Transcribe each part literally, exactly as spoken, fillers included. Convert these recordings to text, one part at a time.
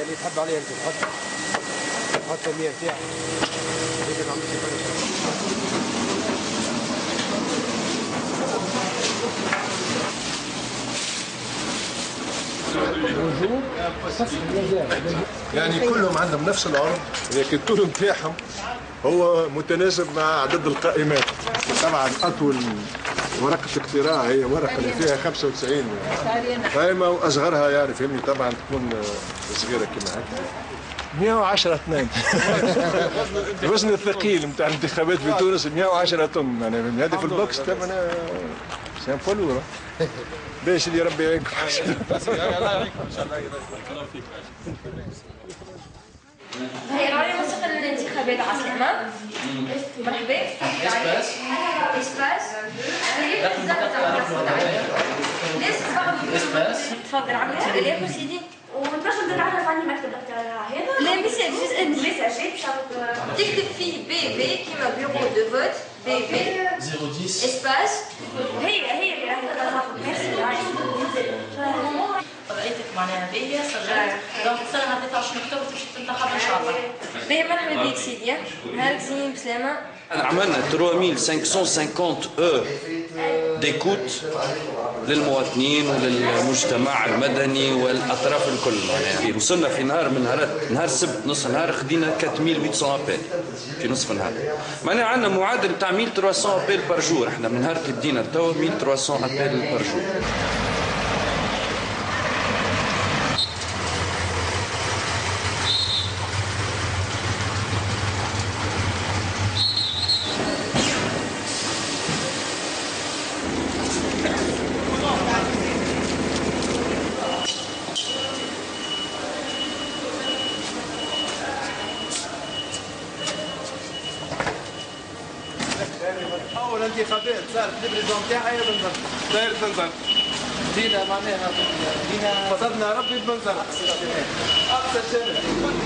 اللي تحب عليه انت تحط تحط المية نتاعك هيك ما عملتش فرق. يعني كلهم عندهم نفس العرض، لكن الطول نتاعهم هو متناسب مع عدد القائمات. طبعا اطول ورقه اقتراع هي ورقه اللي فيها خمسة وتسعين قائمه، واصغرها يعني فهمني طبعا تكون صغيره كما هكا. مئة وعشرة اثنين الوزن الثقيل نتاع الانتخابات في تونس مئة وعشرة طن، معناها هذه في البوكس تبعنا سي فولور. باش اللي ربي يعينكم. الله يعينكم ان شاء الله. الله فيك. هي راني موسيقى للانتخابات عسلامة. مرحبا. اسباس. اسباس. اسباس. تفضل عملتي بالك سيدي. ونبغي نتعرف على المكتب تاعها هذا. لا ميساج جزء من ميساج باش تكتب فيه بي بي كيما بيرو دو فوت بي بي صفر عشرة اسباس. هي هي اللي راهي تاخذ ميرسي. طبيعتك معناها باهيه سجلت دونك تصير على ثلاثة عشر اكتوبر تمشي تنتخب ان شاء الله. باهي مرحبا بك سيدي. نهارك زين بسلامه. عملنا ثلاثة آلاف وخمسمائة وخمسين اور ديكوت للمواطنين وللمجتمع المدني والاطراف الكل معناها. وصلنا في نهار من نهارات نهار السبت نص نهار خدينا أربعة آلاف وثمانمائة ابل في نصف النهار. معناها عندنا معدل نتاع ألف وثلاثمائة ابل بار جور. احنا من نهار اللي بدينا لتوا ألف وثلاثمائة ابل بار جور. اول انتخابات صارت البريزون تاعها يا بنزرت داير بنزرت دينا معناها دينا قصدنا ربي بنزرت اقصى شمال.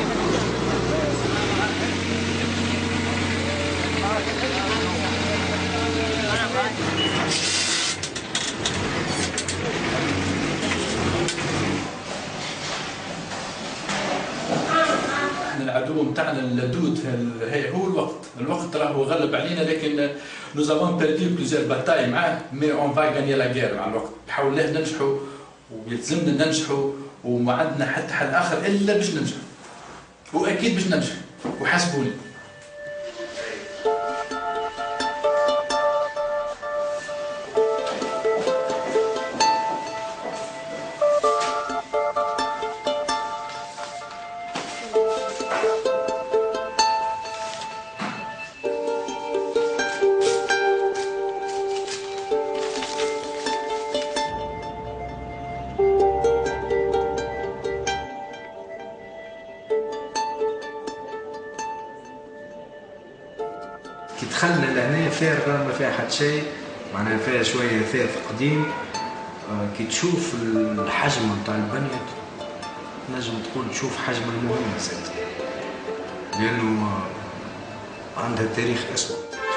العدو نتاعنا اللدود هي هو الوقت، الوقت راهو غلب علينا لكن nous avons perdu plusieurs batailles معاه mais on va gagner la guerre مع الوقت. بحاول الله ننجحوا ويلزمنا ننجحوا وما عندنا حتى حل اخر الا باش ننجحوا. واكيد باش ننجحوا وحاسبوني. كي دخلنا لهنا فارغة ما فيها حد شيء، معناها فيها شوية ثاث قديم. كي تشوف الحجم نتاع البنية تنجم تقول تشوف حجم المهمة زاد، لأنه عندها تاريخ أسود.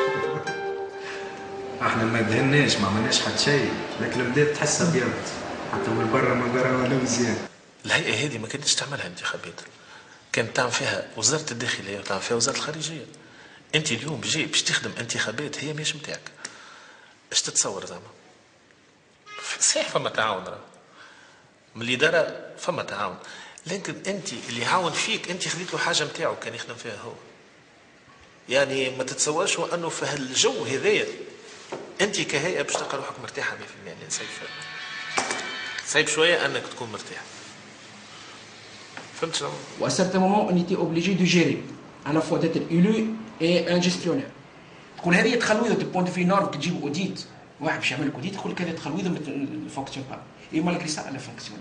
احنا ما دهناش ما عملناش حد شيء، لكن البلاد تحسها أبيض حتى من برا ما برا ولا مزيان. الهيئة هذه ما كانتش تعملها انتخابات، كانت تعمل فيها وزارة الداخلية وتعمل فيها وزارة الخارجية. انت اليوم جاي باش تخدم انتخابات هي ماهيش نتاعك. اش تتصور زعما؟ صحيح فما تعاون راه من الاداره فما تعاون، لكن انت اللي يعاون فيك انت خذيت له حاجه نتاعو كان يخدم فيها هو. يعني ما تتصورش انه في هالجو هذايا انت كهيئه باش تلقى روحك مرتاحه مية بالمية. يعني صعيب صعيب شويه انك تكون مرتاح. فهمت شنو؟ وà certain moment on était obligé de gérer à la fois d'être élu et un gestionnaire. تقول هذه تخلويض دو بوينت في نورم. تجيب اوديت واحد باش يعمل لك اوديت يقول لك هذا تخلويض ما فونكسيون با اي مالغري سا لا فونكسيون.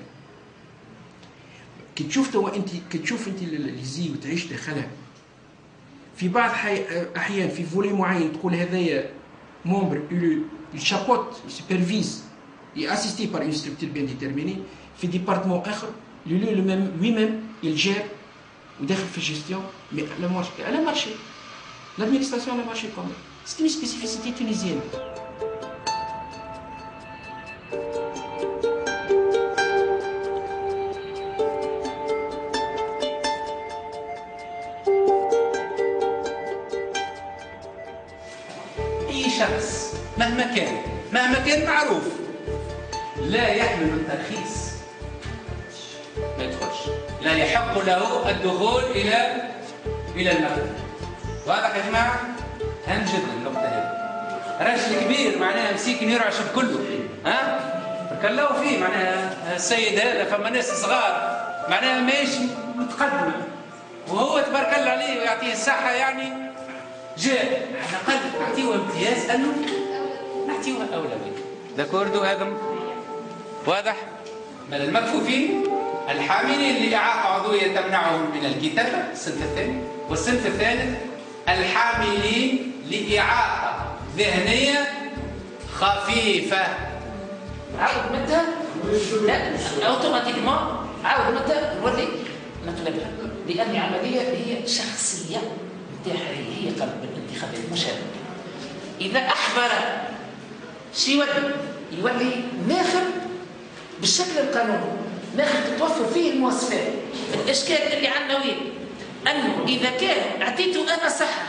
كي تشوف توا انت كي تشوف انت ليزي وتعيش داخلها في بعض احيان في فولي معين تقول هذايا مومبر ايلو يشابوت يسوبرفيز ياسيستي بار اون ستركتور بيان ديتيرميني. في ديبارتمون اخر لولو لو ميم لوي ميم يجير وداخل في الجيستيون مي على مارشي على مارشي l'administration a marché quand même. C'est une spécificité tunisienne. اي شخص مهما كان مهما كان معروف لا يحمل الترخيص ما يدخلش، لا يحق له الدخول الى الى المكتب. واضح يا جماعه؟ هام جدا النقطه هذه. راجل كبير معناها مسيكن يرعش بكله، ها؟ كلوا فيه معناها السيد هذا، فما ناس صغار معناها ماهيش متقدمه وهو تبارك الله عليه ويعطيه الصحه، يعني جاء على الاقل نعطيه امتياز انه نعطيه اولويه. داكوردو هذا واضح؟ من المكفوفين الحاملين لإعاقة عضوية تمنعهم من الكتابة الصنف الثاني، والصنف الثالث الحاملين لإعاقة ذهنية خفيفة. عاود متى؟ لا اوتوماتيكمون عاود متى نولي نقلبها، لأن العملية هي شخصية نتاعها، هي قلب الانتخابات مش هذا. إذا أحضر شي يولي يولي ناخذ بالشكل القانوني، ناخذ تتوفر فيه المواصفات. الإشكال اللي عندنا وين؟ أنه إذا كان أعطيته أنا صحة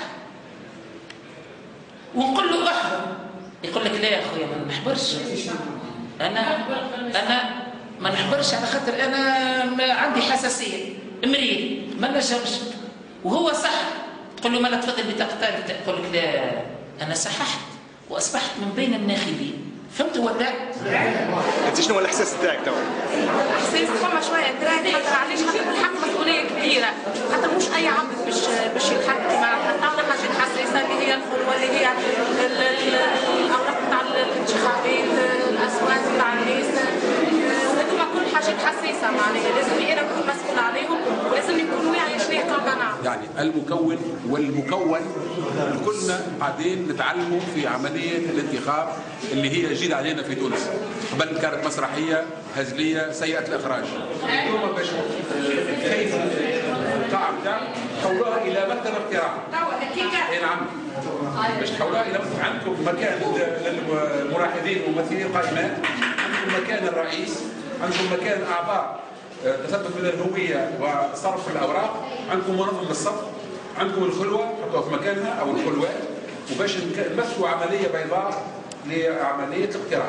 ونقول له احضر، يقول لك لا يا أخويا ما نحضرش، أنا أنا ما نحضرش على خاطر أنا ما عندي حساسية، مريض ما نجمش، وهو صح. تقول له ما لا تفضل بطاقتك، يقول لك لا أنا صححت وأصبحت من بين الناخبين. فهمت ولا؟ انت شنو هو الاحساس تاعك توا؟ الاحساس فما شويه تراك، خاطر علاش؟ خاطر بالحق مسؤوليه كبيره، خاطر مش اي عبد باش باش يتحكم مع حتى حاجات حساسه اللي هي الخلوه، اللي هي الاوراق نتاع الانتخابات، الاصوات نتاع الناس، هذوما كل حاجات حساسه معناها لازم انا نكون مسؤول عليهم، ولازم يكون واعي شنو قلبنا. يعني المكون والمكون كلنا قاعدين نتعلموا في عمليه الانتخاب اللي هي جديده علينا في تونس. قبل كانت مسرحيه هزليه سيئه الاخراج. اليوم باش كيف القاعه بتاعك حولوها الى مكتب اقتراع. اي نعم. باش تحولوها الى عندكم مكان للملاحظين وممثلين القائمات، عندكم مكان الرئيس، عندكم مكان اعضاء تثبت من الهويه وصرف الاوراق، عندكم منظم للصف، عندكم الخلوه حطوها في مكانها او الخلوات، وباش نمثلوا عمليه بيضاء لعمليه الاقتراع.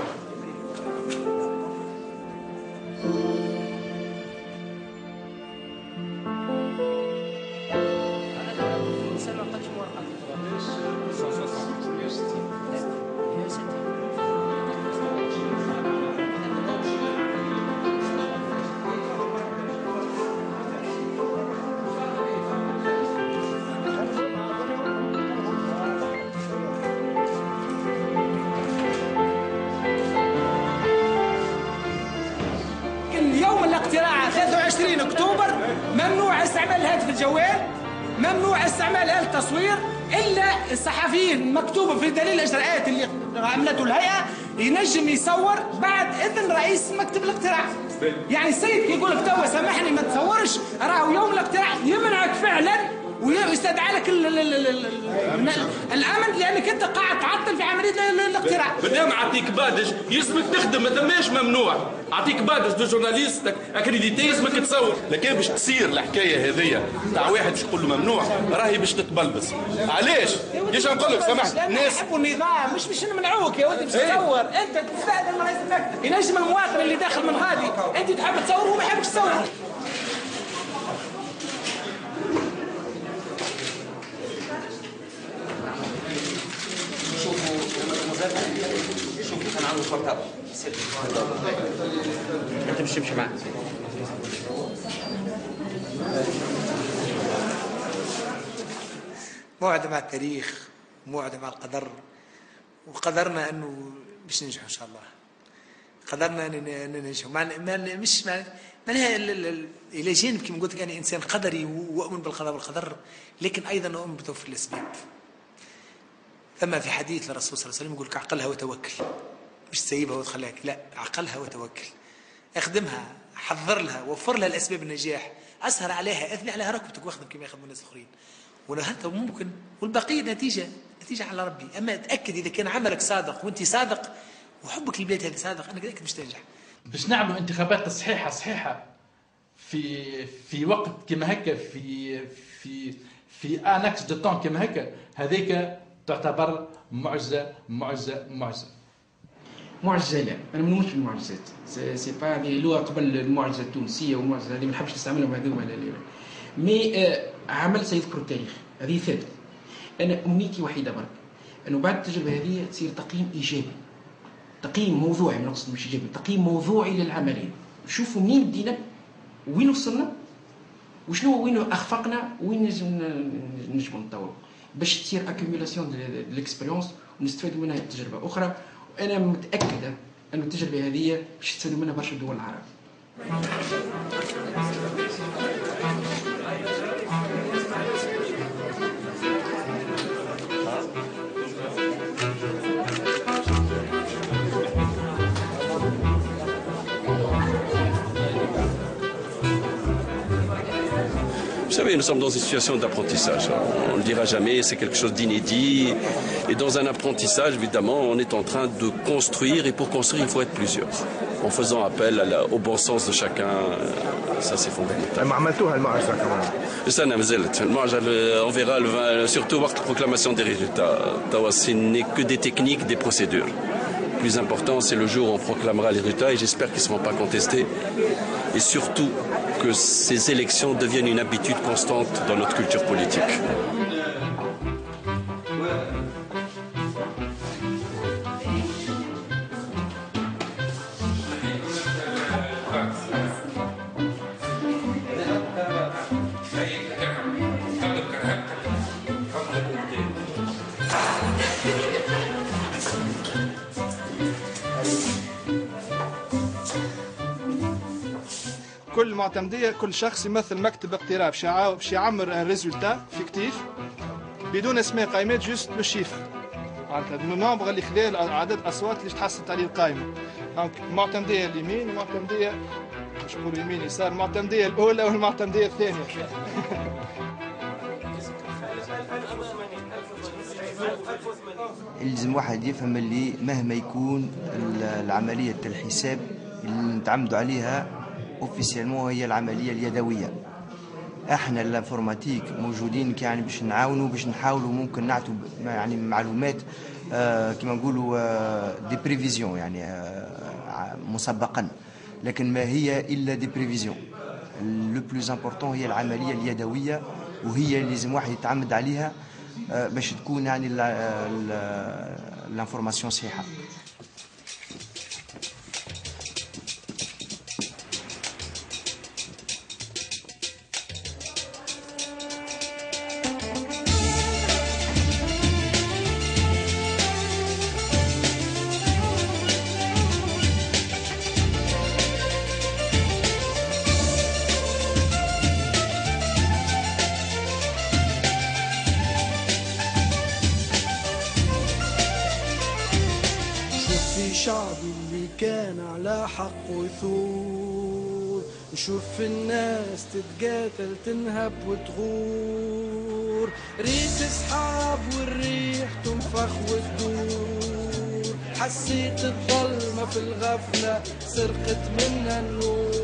ثلاثة وعشرين أكتوبر ممنوع استعمال الهاتف الجوال، ممنوع استعمال آلة التصوير، إلا الصحفيين مكتوبة في دليل الإجراءات اللي عملته الهيئة ينجم يصور بعد إذن رئيس مكتب الاقتراع. يعني السيد كي يقول لك توا سامحني ما تصورش، راهو يوم الاقتراع يمنعك فعلا ويستدعى لك الامن لانك انت قاعد تعطل في عمليه الاقتراع. بالنعم اعطيك بادج يسمك تخدم، ما ثماش ممنوع، اعطيك بادج دو جورناليست اكريديتي يسمك تصور. لكن باش تصير الحكايه هذيا تاع واحد باش يقول له ممنوع راهي باش تتبلبس. علاش؟ ليش نقول لك سامحني الناس يحبوا النظام، مش باش نمنعوك يا ولدي باش تصور، انت تستاذن من رئيس المكتب، ينجم المواطن اللي داخل من غادي انت تحب تصور وهو ما يحبش تصور. شوف انا عندي بورتابل انت مش تمشي معاه. موعد مع التاريخ، موعد مع القدر، وقدرنا انه باش ننجحوا ان شاء الله. قدرنا ان ننجحوا مع مش مع معناها الى جانب كما قلت لك انا انسان قدري واؤمن بالقضاء والقدر، لكن ايضا اؤمن بتوفير الاسباب. ثم في حديث للرسول صلى الله عليه وسلم يقول لك عقلها وتوكل، مش تسيبها وتخليها، لا عقلها وتوكل، اخدمها، حضر لها، وفر لها الاسباب النجاح، اسهر عليها، اثني عليها ركبتك واخدم كما يخدموا الناس الاخرين. ونهارتها ممكن، والبقيه نتيجه نتيجه على ربي. اما تاكد اذا كان عملك صادق وانت صادق وحبك للبلاد هذه صادق، انا اكيد باش تنجح. باش نعملوا انتخابات صحيحه صحيحه في في وقت كما هكا، في في في انكس دو طون كما هكا، هذيك تعتبر معجزه معجزه معجزه. معجزه لا، انا ما نؤمنش بالمعجزات، سي با هذه لغه قبل المعجزه التونسيه والمعجزه اللي ما نحبش نستعملهم هذوما لا لا. مي آه عمل سيذكر التاريخ، هذه ثابته. انا امنيتي وحيده برك انه بعد التجربه هذه تصير تقييم ايجابي. تقييم موضوعي، ما نقصد مش ايجابي، تقييم موضوعي للعمليه. نشوفوا منين بدينا وين وصلنا وشنو وين اخفقنا وين نجم نطوروا باش تصير اكيوميلاسيون ليكسبيريونس ونستفادوا منها تجربه اخرى. وانا متاكده ان التجربه هذه باش تستفادوا منها برشا دول العرب. Vous savez, nous sommes dans une situation d'apprentissage. On ne le dira jamais, c'est quelque chose d'inédit. Et dans un apprentissage, évidemment, on est en train de construire. Et pour construire, il faut être plusieurs. En faisant appel à la, au bon sens de chacun, ça c'est fondamental. Ça n'a on verra le, surtout voir la proclamation des résultats. Ce n'est que des techniques, des procédures. Le plus important, c'est le jour où on proclamera les résultats et j'espère qu'ils ne seront pas contestés. Et surtout, que ces élections deviennent une habitude constante dans notre culture politique. كل معتمدية كل شخص يمثل مكتب اقتراب باش يعمر ان ريزولتا فيكتيف بدون اسماء قائمات جوست بالشيفر معناتها النومبر اللي خذا عدد الاصوات اللي تحصلت عليه القائمة. دونك معتمدية اليمين ومعتمدية مش نقول يمين يسار، المعتمدية الأولى والمعتمدية الثانية. يلزم واحد يفهم اللي مهما يكون العملية الحساب اللي نتعمدوا عليها اوفيسيالمون هي العمليه اليدويه. احنا الانفورماتيك موجودين يعني باش نعاونوا باش نحاولوا ممكن نعطوا يعني معلومات آه كما نقولوا آه دي بريفيزيون يعني آه مسبقا، لكن ما هي الا دي بريفيزيون. لو بلوز امبورطون هي العمليه اليدويه وهي اللي لازم واحد يتعمد عليها آه باش تكون يعني الانفورماسيون صحيحه. شعبي اللي كان على حق وثور، نشوف الناس تتقاتل تنهب وتغور، ريت سحاب والريح تنفخ وتدور، حسيت الظلمة في الغفلة سرقت منها النور.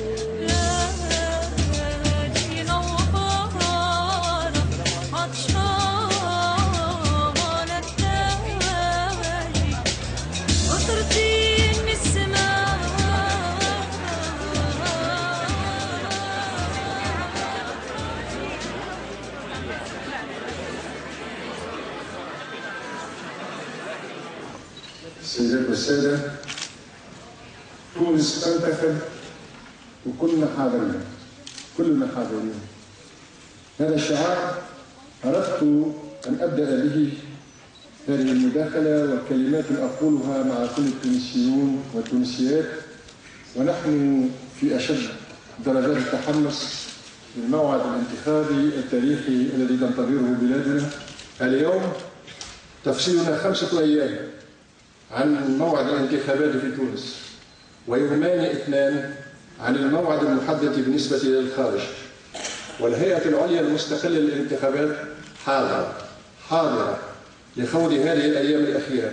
سيدات والسادة، تونس تنتخب وكلنا حاضرين، كلنا حاضرين. هذا الشعار أردت أن أبدأ به هذه المداخلة وكلمات أقولها مع كل التونسيون والتونسيات ونحن في أشد درجات التحمس للموعد الانتخابي التاريخي الذي تنتظره بلادنا. اليوم تفصيلنا خمسة أيام عن موعد الانتخابات في تونس، ويومان اثنان عن الموعد المحدد بالنسبة للخارج. والهيئة العليا المستقلة للانتخابات حاضرة حاضرة لخوض هذه الأيام الأخيرة.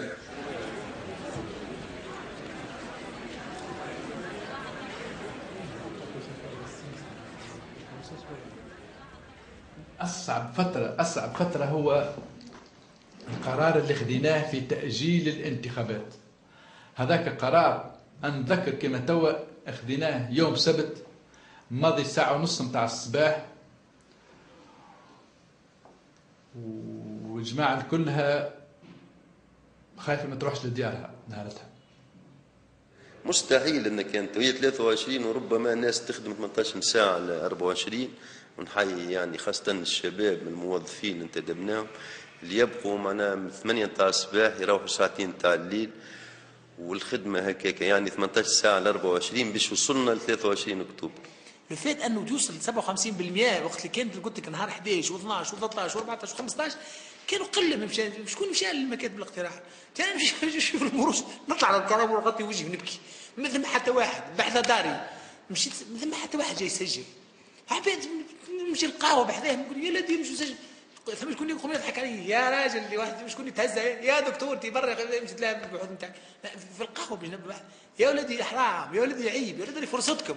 أصعب فترة أصعب فترة هو القرار اللي خديناه في تأجيل الانتخابات. هذاك قرار نذكر كما توا خديناه يوم سبت ماضي الساعة ونص متاع الصباح، والجماعة الكلها خايفة ما تروحش لديارها نهارتها. مستحيل ان كانت هي ثلاثة وعشرين وربما الناس تخدم ثمانية عشر ساعة ل أربعة وعشرين، ونحيي يعني خاصة الشباب الموظفين اللي انتدبناهم اللي يبقوا معنا من ثمانية نتاع الصباح يروحوا ساعتين نتاع الليل، والخدمة هكاك يعني ثمانية عشر ساعة ل أربعة وعشرين باش وصلنا ل ثلاثة وعشرين أكتوبر. الفات انه توصل سبعة وخمسين بالمئة وقت اللي كانت قلت لك نهار احد عشر و12 و13 و14 و15 كانوا قله ما مشى. شكون مشى للمكاتب الاقتراح؟ كان مشى نشوف المروس نطلع على الكرام ونغطي وجهي ونبكي. ما ثم حتى واحد بحذا داري مشيت ما ثم حتى واحد جاي يسجل. عباد نمشي القهوه بحذاه نقول يا ولدي نمشي نسجل. ثم شكون يقوم يضحك علي يا راجل واحد شكون يتهزى يا دكتور تي برا مشيت لها بالبحوث نتاعك في القهوه بجنب واحد يا ولدي حرام يا ولدي عيب يا ولدي فرصتكم.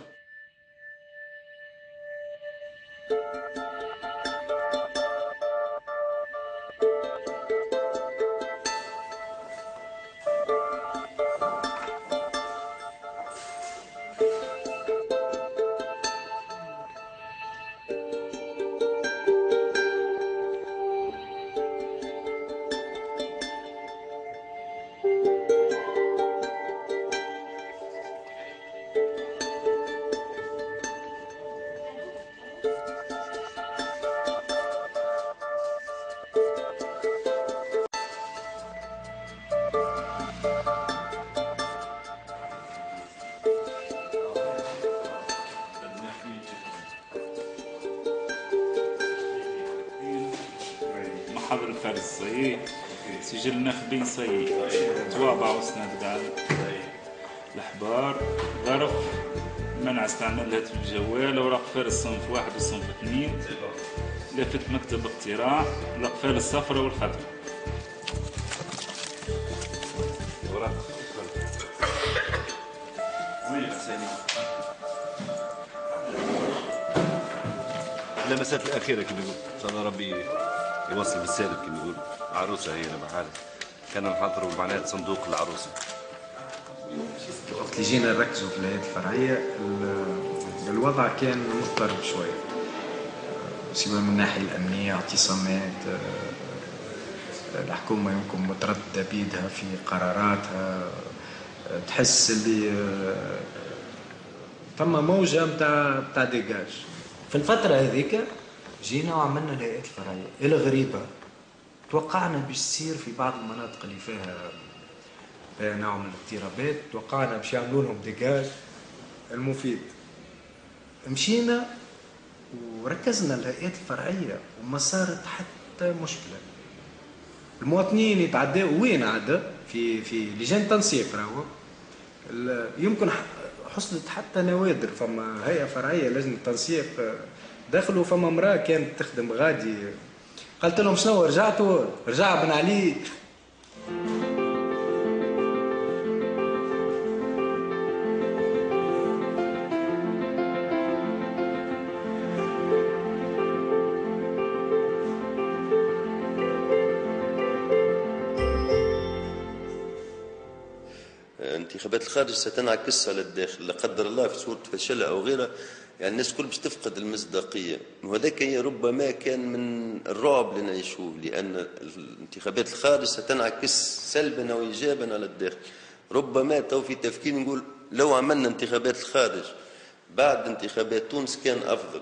محاضر الفارس صحيح، سجل الناخبين صحيح، توابع وسند قال الأحبار، ظرف منع استعمال الهاتف الجوال، أوراق فارس صنف واحد وصنف اثنين، لافت مكتب اقتراع، الأقفال الصفراء والخضراء. اللمسات الأخيرة كما يقول، إن شاء الله ربي يوصل بالسالب كما يقول. عروسة هي بحالها، كان نحضروا معناها صندوق العروسة. وقت اللي جينا نركزوا في الهيئات الفرعية الوضع كان مضطرب شوية، سواء من الناحية الأمنية اعتصامات، الحكومة يمكن مترددة بيدها في قراراتها، تحس اللي ثم موجة متاع متاع ديجاج. في الفترة هذيك جينا وعملنا الهيئات الفرعية الغريبة، توقعنا باش تصير في بعض المناطق اللي فيها فيها نوع من الاضطرابات، توقعنا باش يعملوا لهم ديجاج المفيد. مشينا وركزنا الهيئات الفرعية وما صارت حتى مشكلة. المواطنين يتعداوا وين عدا في في لجان تنسيق راهو يمكن حصلت حتى نوادر. فما هيئة فرعية لجنة تنسيق دخلوا، فما امرأة كانت تخدم غادي، قالت لهم شنو رجعتوا؟ رجع بن علي. انتخابات الخارج ستنعكس على الداخل لا قدر الله في صورة فشل أو غيرها، يعني الناس كل باش تفقد المصداقية، وهذاك ربما كان من الرعب اللي نعيشوه، لأن الانتخابات الخارج ستنعكس سلبا أو إيجابا على الداخل. ربما تو في تفكير نقول لو عملنا انتخابات الخارج بعد انتخابات تونس كان أفضل.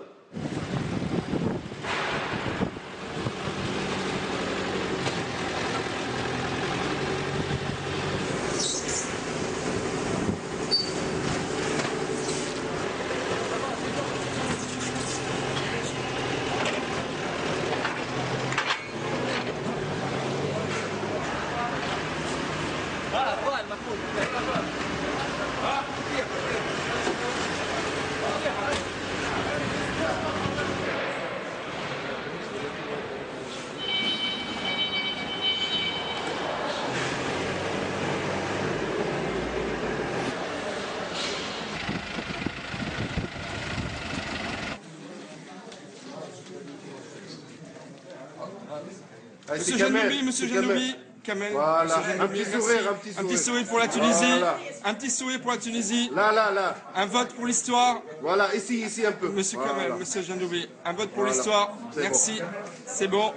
Monsieur Janoubi, Monsieur Janoubi, Kamel. Voilà, Monsieur un petit sourire, un petit Un petit sourire. sourire pour la Tunisie. Voilà. Un petit sourire pour la Tunisie. Là, là, là. Un vote pour l'histoire. Voilà, ici, ici un peu. Monsieur Voilà. Kamel, Monsieur Jandoubi. Un vote pour Voilà. l'histoire. C'est Merci. bon. C'est bon.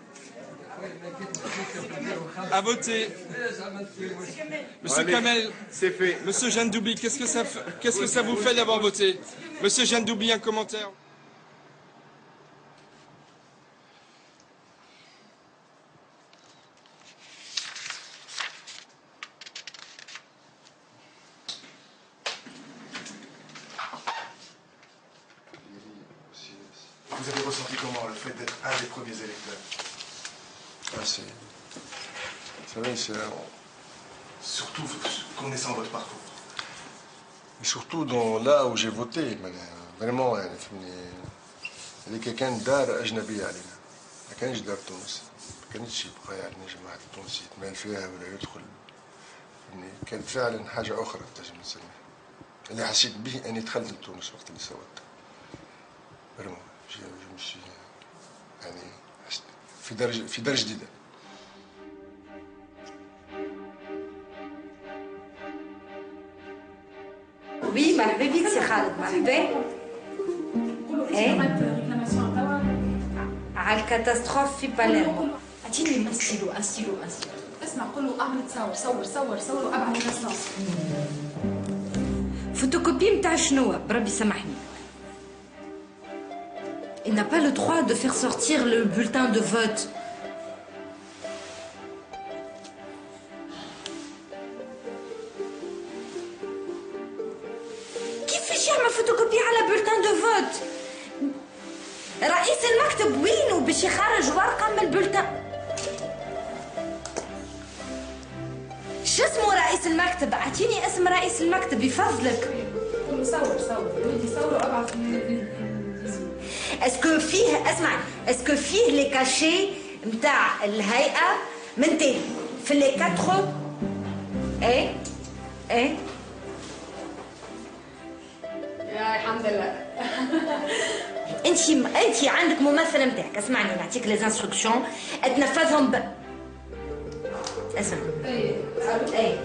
À voter. Monsieur Allez, Kamel. C'est fait. Monsieur Jandoubi, qu'est-ce que ça, fait- qu'est-ce que ça vous fait d'avoir voté? Monsieur Jandoubi, un commentaire. Vous avez ressenti comment le fait d'être un des premiers électeurs? Ah, c'est. Vous savez, c'est. Surtout connaissant votre parcours. Et surtout dans là où j'ai voté, mais vraiment يعني فهمني هذيك كان دار أجنبية علينا، ما كانش دار تونس، ما كانتش يبقى يعني جماعة التونسي يتمال فيها ولا يدخل، فهمني كانت فعلا حاجة أخرى تنجم نسميها، اللي حسيت به أني دخلت لتونس وقت اللي سويت. فريمون جو مشي يعني في درجة في درجة جديدة. Oui, مرحبا بك سي خالد، مرحبا. ايه على الكاتاستروف في باليرمو. اعطيني استيلو استيلو استيلو اسمع قول له اعمل تصور صور صور صور وابعت للناس. فوتوكوبي متاع شنو؟ بربي سامحني. Il n'a pas le droit de faire sortir le bulletin de vote. كيفاش يعمل فوتوكوبي على بولتان دو فوت؟ رئيس المكتب وينه باش يخرج ورقه من البولتان؟ شو اسمه رئيس المكتب؟ اعطيني اسم رئيس المكتب يفضلك. صور صور ودي صور وابعت. اسكو فيه اسمع اسكو فيه لي كاشي نتاع الهيئه من تاني في لي كاترو؟ ايه ايه يا الحمد لله. انت انت عندك ممثله نتاعك، اسمعني نعطيك لي انستركسيون تنفذهم ب اسمع. ايه ايه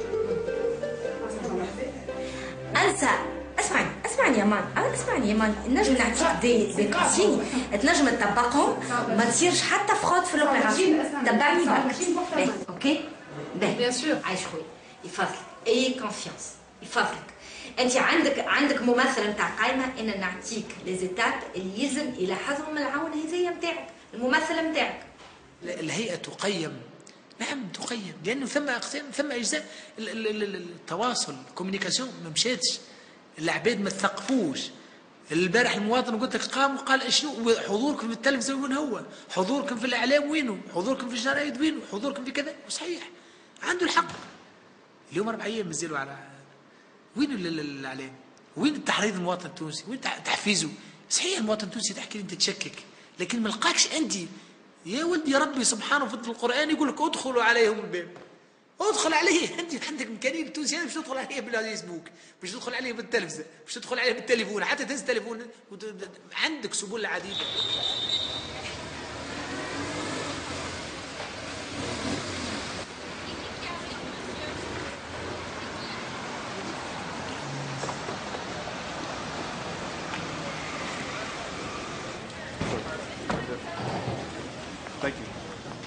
انسى. اسمعني اسمعني يا مان، اسمعني يا مان، نجم نعطيك دي دي كونسيني تنجم تطبقهم ما تصيرش حتى فخوض في لوبيراسيون. تبعني برك. اوكي بيان سور. عايش خويا يفضلك اي كونفيونس يفضلك. انت عندك عندك ممثل نتاع قايمه ان نعطيك لي زيتاب اللي يلزم يلاحظهم العون هذيا نتاعك الممثل نتاعك. الهيئه تقيم، نعم تقيم، لانه ثم اقسام ثم اجزاء التواصل الكوميونيكاسيون ما مشاتش، العباد ما تثقفوش. البارح المواطن قلت لك قام وقال شنو حضوركم في التلفزيون وين هو؟ حضوركم في الاعلام وينه؟ حضوركم في الجرايد وينه؟ حضوركم في كذا؟ وصحيح عنده الحق. اليوم اربع ايام نزلوا على وين الاعلام؟ وين التحريض المواطن التونسي؟ وين تحفيزه؟ صحيح المواطن التونسي تحكي لي انت تشكك، لكن ما لقاكش انت يا ولدي ربي سبحانه في القران يقول لك ادخلوا عليهم الباب. ادخل عليه، انت عندك امكانيه التونسي باش تدخل عليه بالفيسبوك، باش تدخل عليه بالتلفزه، باش تدخل عليه بالتليفون، حتى تهز التليفون عندك سبل عديده. Thank you.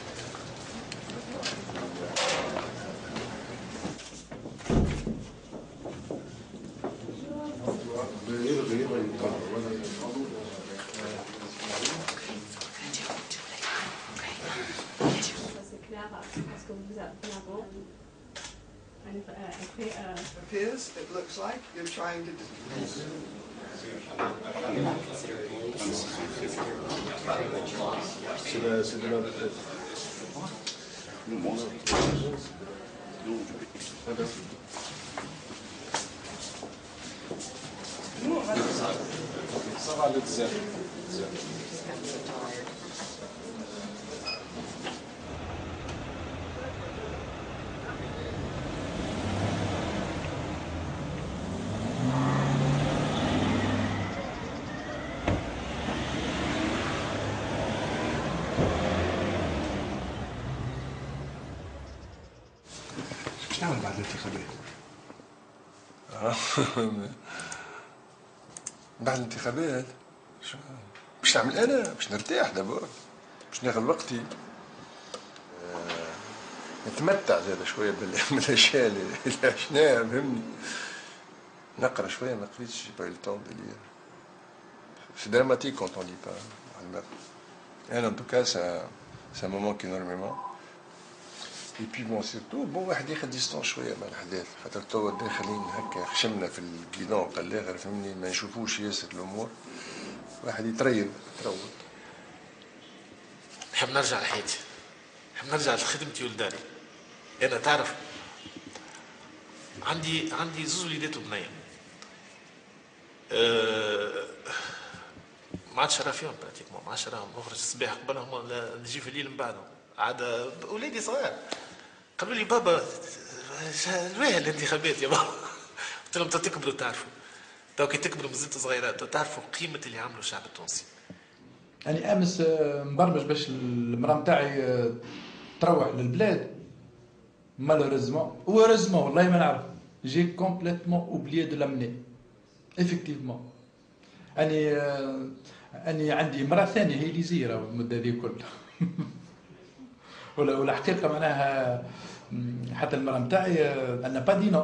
Appears, it looks like you're trying to. C'est de, c'est de la retraite. Ça va aller بزاف بزاف. باش تعمل بعد الانتخابات؟ بعد الانتخابات باش نعمل انا؟ باش نرتاح دابا، باش ناخذ وقتي، نتمتع زاد شويه بالاشياء اللي عشناها، فهمني؟ نقرا شويه، ما قريتش با لو طون دو لير. C'est dramatique quand on lit pas. Et en tout cas, ça me manque énormément. Et puis bon, surtout, bon, واحد ياخذ ديستونس شويه مع الاحداث، خاطر توا داخلين هكا خشمنا في الجيدون قلاغر، فهمني؟ ما نشوفوش ياسر الامور، واحد يتريض يتروض. نحب نرجع لحياتي، نحب نرجع لخدمتي ولداني. انا تعرف عندي عندي زوج وليدات وبنيه. أه ما عادش راه فيهم براتيكمون، ما عادش راهم نخرج الصباح قبلهم ولا نجي في الليل من بعدهم. عاد ولادي صغار قالوا لي بابا الواهي الانتخابات يا بابا. قلت لهم تكبروا تعرفوا، تو كي تكبروا مازلتوا صغيرات تعرفوا قيمه اللي عملوا الشعب التونسي. أنا أمس مبرمج باش المرأة نتاعي تروح للبلاد، مالوريزمون وهوريزمون والله ما نعرف، جي كومبليتمون اوبليي دو لامني افكتيفمون. أني أني عندي امرأة ثانية هي اللي زيرة المدة ذي كلها. ولا الحقيقة معناها حتى المرأة نتاعي أنا با دي نو.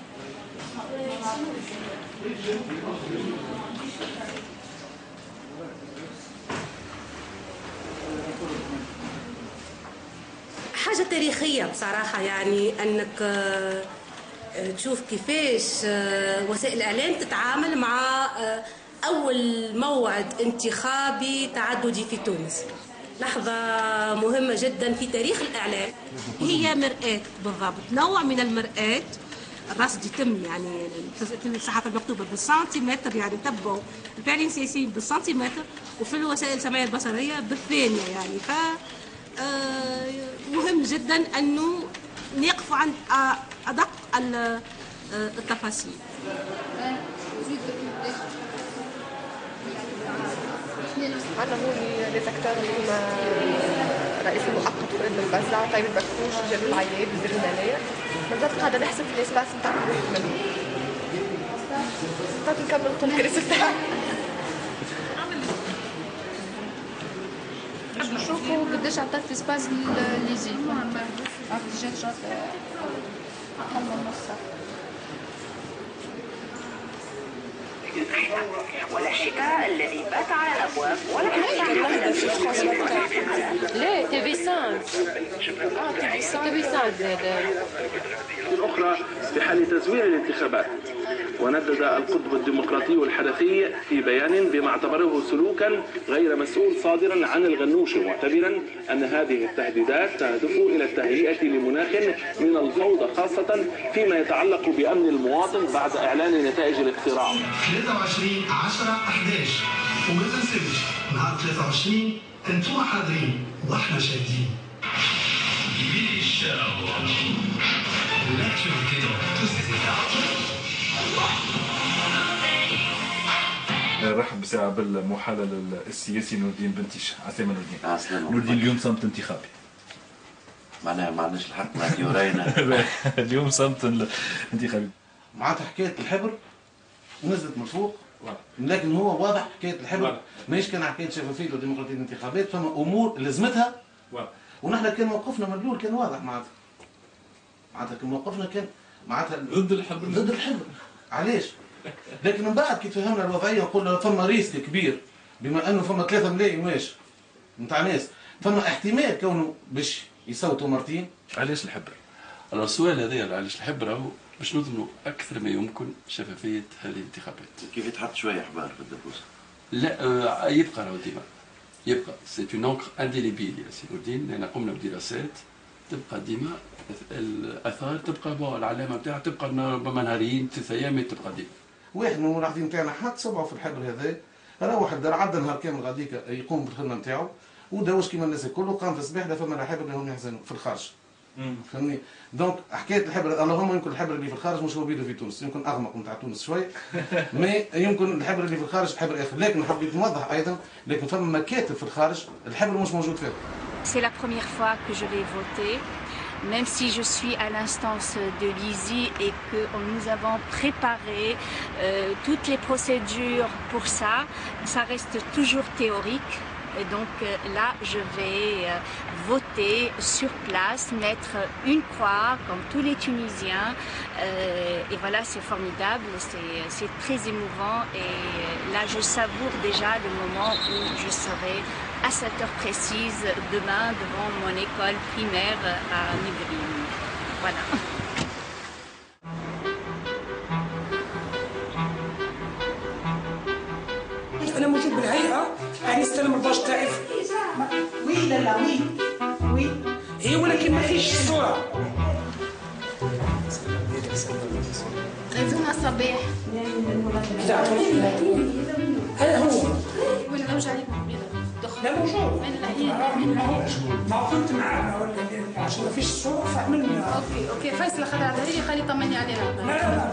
حاجة تاريخية بصراحة، يعني أنك تشوف كيفاش وسائل الإعلام تتعامل مع أول موعد انتخابي تعددي في تونس. لحظة مهمة جدا في تاريخ الإعلام. هي مرآة بالضبط، نوع من المرآة. الرصد يتم يعني في الصحافة المكتوبة بالسنتيمتر، يعني تبعوا الفعالين السياسيين بالسنتيمتر، وفي الوسائل السمعية البصرية بالثانية. يعني ف مهم جدا أنه نقف عند أدق التفاصيل. عندنا هون لي زاكتور اللي هما رئيس المؤقت فريد البزع، طيب البكوش، جلال العياد، وزير المالية. مازلت قاعدة نحسب في الاسباس نتاع كل واحد منهم. طيب نكمل نقول الكراسي بتاعي. نشوفوا قداش عطات اسباس ليزي عرفت جات جات أقل من نص. ولا الشتاء الذي بات على الابواب ولا حتى لا تي في خمسة اه تي في خمسة تي في خمسة زاد. الأخرى في حال تزوير الانتخابات. وندد القطب الديمقراطي الحدثي في بيان بما اعتبره سلوكا غير مسؤول صادرا عن الغنوش، معتبرا أن هذه التهديدات تهدف إلى التهيئة لمناخ من الفوضى، خاصة فيما يتعلق بأمن المواطن بعد إعلان نتائج الاقتراع. ثلاثة وعشرين عشرة أحد عشر وما تنسوش نهار ثلاثة وعشرين انتم حاضرين واحنا شاهدين. نرحب بساعة بالمحلل السياسي نور الدين بنتيش. عسلامة نور الدين. عسلامة نور الدين، اليوم صمت انتخابي. معناها ما عندناش الحق نعطيو راينا. اليوم صمت انتخابي. معناتها حكاية الحبر نزلت من فوق، لكن هو واضح حكاية الحبر ماهيش كان حكاية شفافية وديمقراطية الانتخابات، فما أمور لازمتها. ونحن كان موقفنا من الأول كان واضح معناتها. معناتها كان موقفنا كان معناتها ضد الحبر. ضد الحبر. علاش؟ لكن من بعد كي فهمنا الوضعيه وقلنا فما ريسك كبير، بما انه فما ثلاثة ملايين واش نتاع ناس، فما احتمال كونه باش يصوتوا مرتين. علاش الحبر؟ الو السؤال هذا علاش الحبر هو باش نضمنوا اكثر ما يمكن شفافيه هذه الانتخابات. كيف يتحط شويه حبار في الدبوس؟ لا آه يبقى راهو ديما يبقى سي اون انكر انديليبيل يا سي نور الدين، لان قمنا بدراسات تبقى ديما الاثار، تبقى بون العلامه نتاعها تبقى ربما نهارين ثلاث ايام تبقى ديما. واحد من الملاحظين نتاعنا حط صبعه في الحبر هذا، روح الدار عدى نهار كامل غاديك يقوم بالخدمه نتاعو وداوش كيما الناس الكل، وقام في الصباح فما الحبر اللي هم يحزنوا في الخارج. فهمني؟ دونك حكايه الحبر اللهم يمكن الحبر اللي في الخارج مش هو بيده في تونس، يمكن اغمق نتاع تونس شويه، مي يمكن الحبر اللي في الخارج حبر اخر، لكن حبيت نوضح ايضا لكن فما مكاتب في الخارج الحبر مش موجود فيها. C'est la première fois que je vais voter. même si je suis à l'instance de l'I S I et que nous avons préparé euh, toutes les procédures pour ça, ça reste toujours théorique. Et donc euh, là, je vais euh, voter sur place, mettre une croix comme tous les Tunisiens. Euh, et voilà, c'est formidable, c'est très émouvant. Et euh, là, je savoure déjà le moment où je serai à cette heure précise demain devant mon école primaire à Nibrim. Voilà. أنا موجود بالهيئة، يعني استلم الباج تاعي. وي لا لا وي وي. هي ولكن ما فيش الصورة. غيزونا الصباح. هذا هو. وين نمشي عليكم لا موجود. ما كنت معاه عشان ما فيش الصورة فعملنا. اوكي اوكي فيصل خذ على خلي يطمني عليها. لا لا لا.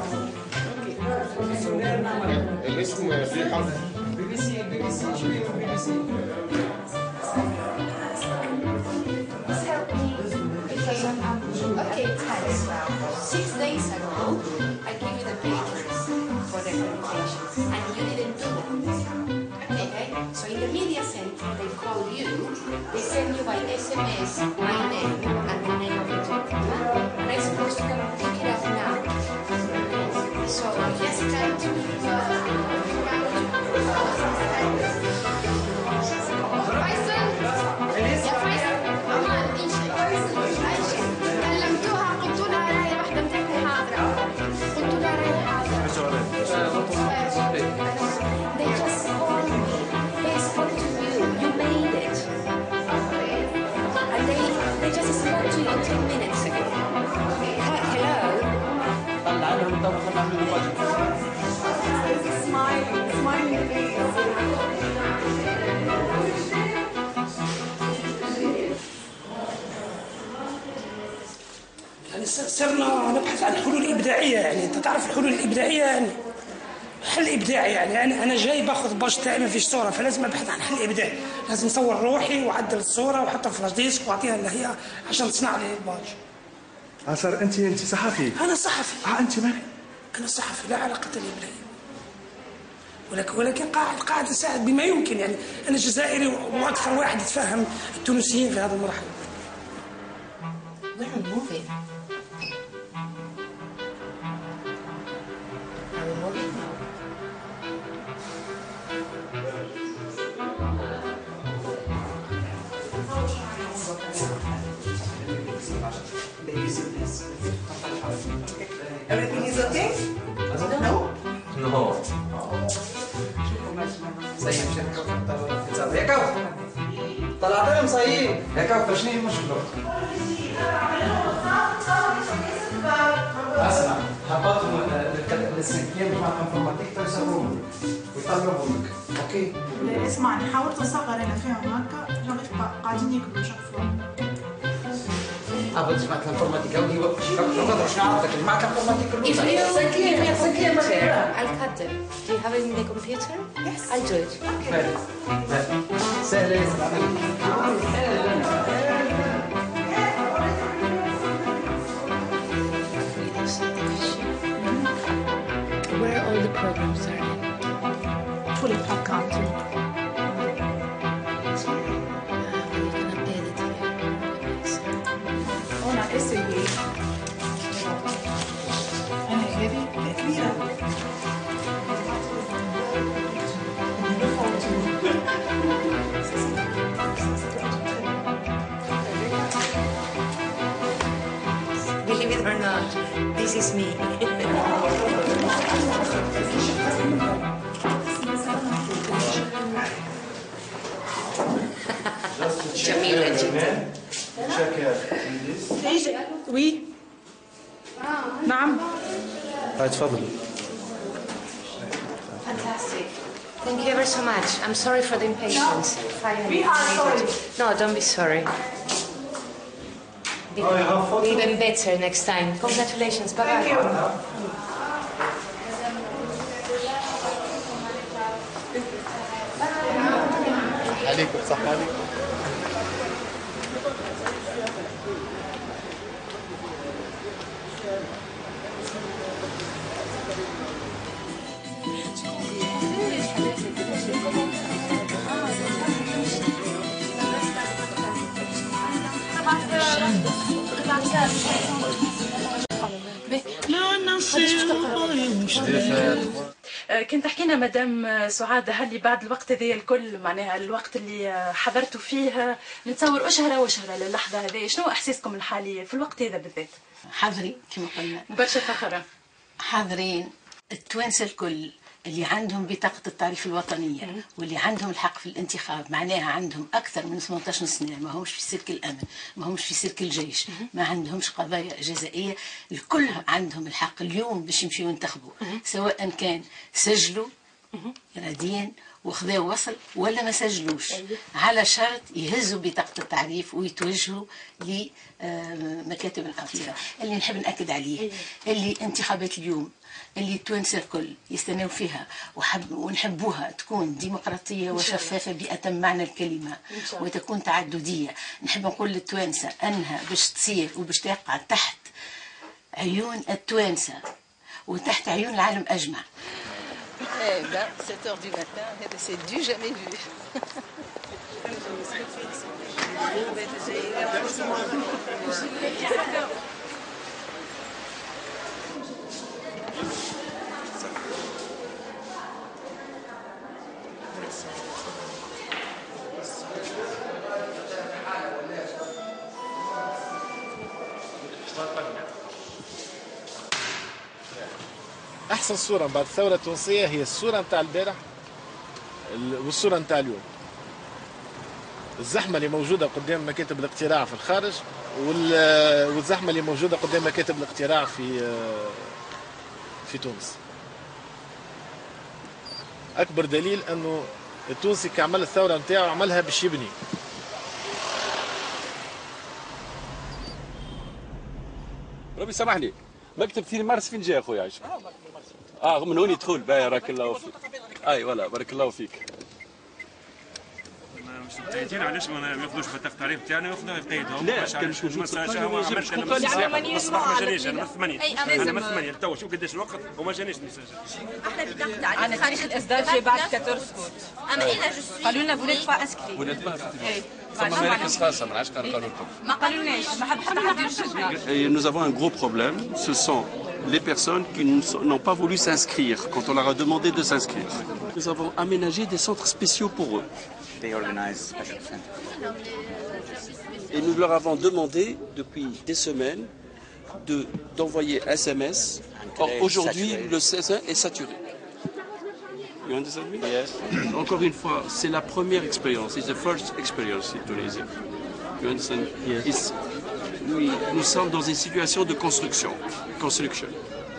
الاسم في حرف بي بي سي بي بي سي شو بي بي سي Okay, thanks. Six days ago, I gave you the papers for the accreditations, and you didn't do that. Okay? So in the media center, they call you, they send you by S M S my name and the name of the gentleman, and I'm supposed to come and pick it up now. So just try to يعني صرنا نبحث عن حلول إبداعية، يعني أنت تعرف الحلول الإبداعية يعني حل إبداعي، يعني أنا أنا جاي باخذ باج تاعي ما فيش صورة، فلازم أبحث عن حل إبداعي، لازم نصور روحي وأعدل الصورة وأحطها في فلاش ديسك وأعطيها للهيئة عشان تصنع لي الباج. عسر أنت أنت صحفي؟ أنا صحفي. آه أنت مالك؟ أنا صحفي لا علاقة لي بالهيئة. ولكن ولكن قاعد قاعد أساعد بما يمكن، يعني أنا جزائري وأكثر واحد يتفهم التونسيين في هذا المرحلة. We're moving. Are we moving? Everything is okay? No. No. صيب شكرا. يا كوف طلعت لهم صيب. يا كوف شنو المشكلة؟ اسمع هبطوا السنتين بتاع الانفورماتيك تسووهم ويطلعوهم لك. اوكي. اسمعني حاولت اصغر انا فيهم هكا لغايه قاعدين يكبروا شافوا. اه جماعة الانفورماتيك ودي نقدر شنو عرفتك جماعة الانفورماتيك If you I'll cut them. Do you have it in the computer? Yes. I'll do it. Okay. سهلة Where all the programs are in? Tous les programmes. أنا essayé. أنا هذه كبيرة. Believe it or not, this is me. جميلة جدا. وي. نعم. هاي تفضلي. Fantastic. Thank you ever so much. I'm sorry for the impatience. We are sorry. No, don't be sorry. Even better next time. Congratulations. Bye bye. Thank you. عليكم صح عليكم. كنت تحكي لنا مدام سعاد هل لي بعد الوقت هذا الكل معناها الوقت اللي حضرتوا فيه نتصور أشهر وأشهر للحظة هذه، شنو إحساسكم الحالي في الوقت هذا بالذات؟ حاضرين كما قلنا برشا فخرة. حاضرين التوانسة الكل اللي عندهم بطاقة التعريف الوطنية واللي عندهم الحق في الانتخاب، معناها عندهم أكثر من ثمانية عشر سنة، ما همش في سلك الأمن، ما همش في سلك الجيش، ما عندهمش قضايا جزائية، الكل عندهم الحق اليوم باش يمشيوا ينتخبوا، سواء كان سجلوا راديا وخذوا وصل ولا ما سجلوش، على شرط يهزوا بطاقة التعريف ويتوجهوا لمكاتب الأنصرة. اللي نحب نأكد عليه اللي انتخابات اليوم اللي التوانسة الكل يستناو فيها وحب ونحبوها تكون ديمقراطية وشفافة بأتم معنى الكلمة وتكون تعددية. نحب نقول للتوانسة أنها باش تصير وباش تقع تحت عيون التوانسة وتحت عيون العالم أجمع. Eh ben, sept heures du matin, c'est du jamais vu. احسن صوره بعد الثوره التونسيه هي الصوره نتاع البارح والصوره نتاع اليوم. الزحمه اللي موجوده قدام مكاتب الاقتراع في الخارج والزحمه اللي موجوده قدام مكاتب الاقتراع في في تونس. اكبر دليل انه التونسي كعمل الثوره نتاعو عملها باش يبني. ربي سامحني، مكتب ثاني مارس فين جاي اخويا؟ عايش اه من هون يدخل. باهي بارك الله فيك. اي ولا بارك الله فيك. مش متقيدين علاش ما ياخذوش بطاقه التعريف تاعنا ياخذوها يقيدهم. لا كان شو شو ما جانيش انا من ثمانية انا من ثمانية تو شوف قداش الوقت وما جانيش المساج. احنا بطاقه التعريف انا تاريخ الاصدار جاي بعد أربعة عشر سكوت. اما انا جو سوي قالوا لنا فوليت با انسكري. فوليت با انسكري. ثم مراكز خاصه ما عادش كانوا قالوا لكم. ما قالولناش ما حد حتى حد يرشدنا. Nous avons un gros problème, ce sont les personnes qui n'ont pas voulu s'inscrire quand on leur a demandé de s'inscrire. Nous avons aménagé des centres spéciaux pour eux. They organize special centers. Et nous leur avons demandé depuis des semaines de, d'envoyer S M S. Or aujourd'hui, le seize est saturé. You understand me? Yes. Encore une fois, c'est la première expérience. It's the first experience in Tunisia. You understand? Yes. It's, oui, nous sommes dans une situation de construction. Construction.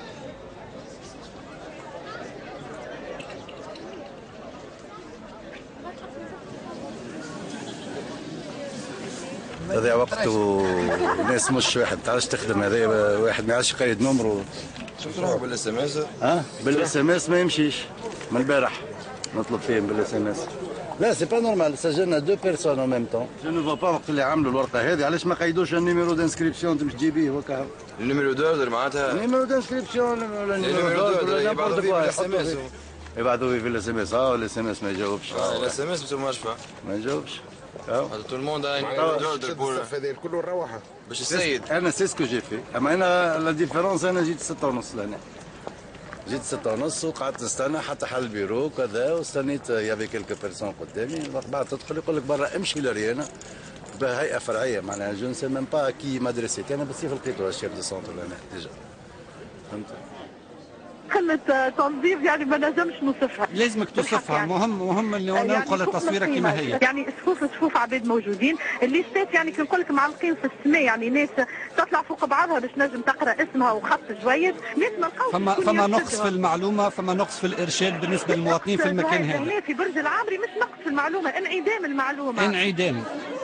هذا وقت وناس مش واحد تعرفش تخدم، هذا واحد ما يعرفش يقيد نمرو. تروحوا بالاس ام اس؟ اه بالاس ام اس ما يمشيش. من البارح نطلب فيهم بالاس ام اس. لا سي با نورمال، سجلنا دو بيرسون او ميم طون. جو نو فوا با وقت اللي عملوا الورقه هذه علاش ما قيدوش النيميرو دانسكريبسيون تمشي تجيبيه وكا. النيميرو دور معناتها؟ النيميرو دانسكريبسيون ولا النيميرو دور يبعثوا فيه بالاس ام اس. يبعثوا فيه بالاس ام اس. اه الاس ام اس ما يجاوبش. اه الاس ام اس ما يشفع. ما يجاوبش. هذا تو الموند هذا كله نروحها باش السيد. انا سي سكو جي في، اما انا لا ديفيرونس انا جيت ستة ونص لهنا. جيت ستة ونص وقعدت نستنى حتى حل البيرو كذا واستنيت يافي كيلكو بيرسون قدامي، بعد تدخل يقول لك برا امشي لريانا بهيئه فرعيه معناها جو نسي ميم با كي مدرستي انا بالصيف لقيته الشيف دو سونتر لهنا ديجا. فهمت؟ خدمة تنظيف يعني ما نجمش نوصفها. لازمك توصفها يعني. مهم مهم اللي يعني ننقل التصويره كما هي. يعني صفوف صفوف عباد موجودين، الليستات يعني كي نقول لك معلقين في السماء، يعني ناس تطلع فوق بعضها باش نجم تقرا اسمها وخط جويد، ناس ما نلقاوش. فما فما نقص في المعلومه، فما نقص في الارشاد بالنسبه للمواطنين في المكان هذا. هنا في برج العامري مش نقص في المعلومه، انعدام المعلومه. انعدام.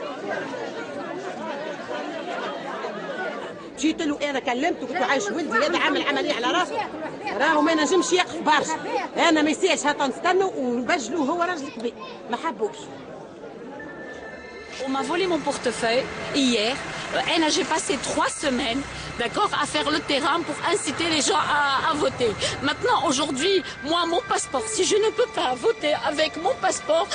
جيت له انا كلمته قلت له عايش ولدي هذا عامل عمليه على راسه راهو ما نجمش يقف برشا، انا ما يسالش هات نستنوا ونبجلوا هو راجل كبير ما حبوش. On m'a volé mon portefeuille hier. Et là, j'ai passé trois semaines, d'accord, à faire le terrain pour inciter les gens à, à voter. Maintenant, aujourd'hui, moi, mon passeport, si je ne peux pas voter avec mon passeport,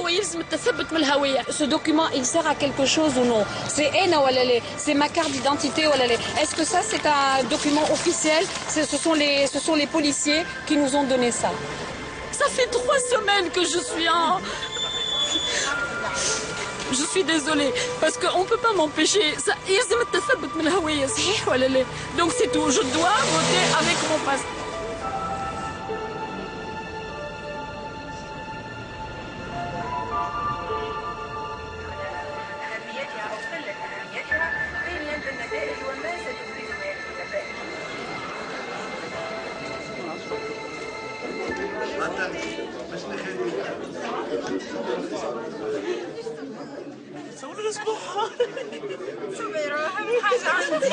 ce document, il sert à quelque chose ou non? C'est c'est ma carte d'identité. Est-ce que ça, c'est un document officiel? Ce sont, les, ce sont les policiers qui nous ont donné ça. Ça fait trois semaines que je suis en... Je suis désolée, parce qu'on ne peut pas m'empêcher. Donc c'est tout, je dois voter avec mon passeport. صور الاسبوع صبي روح حاجه عندي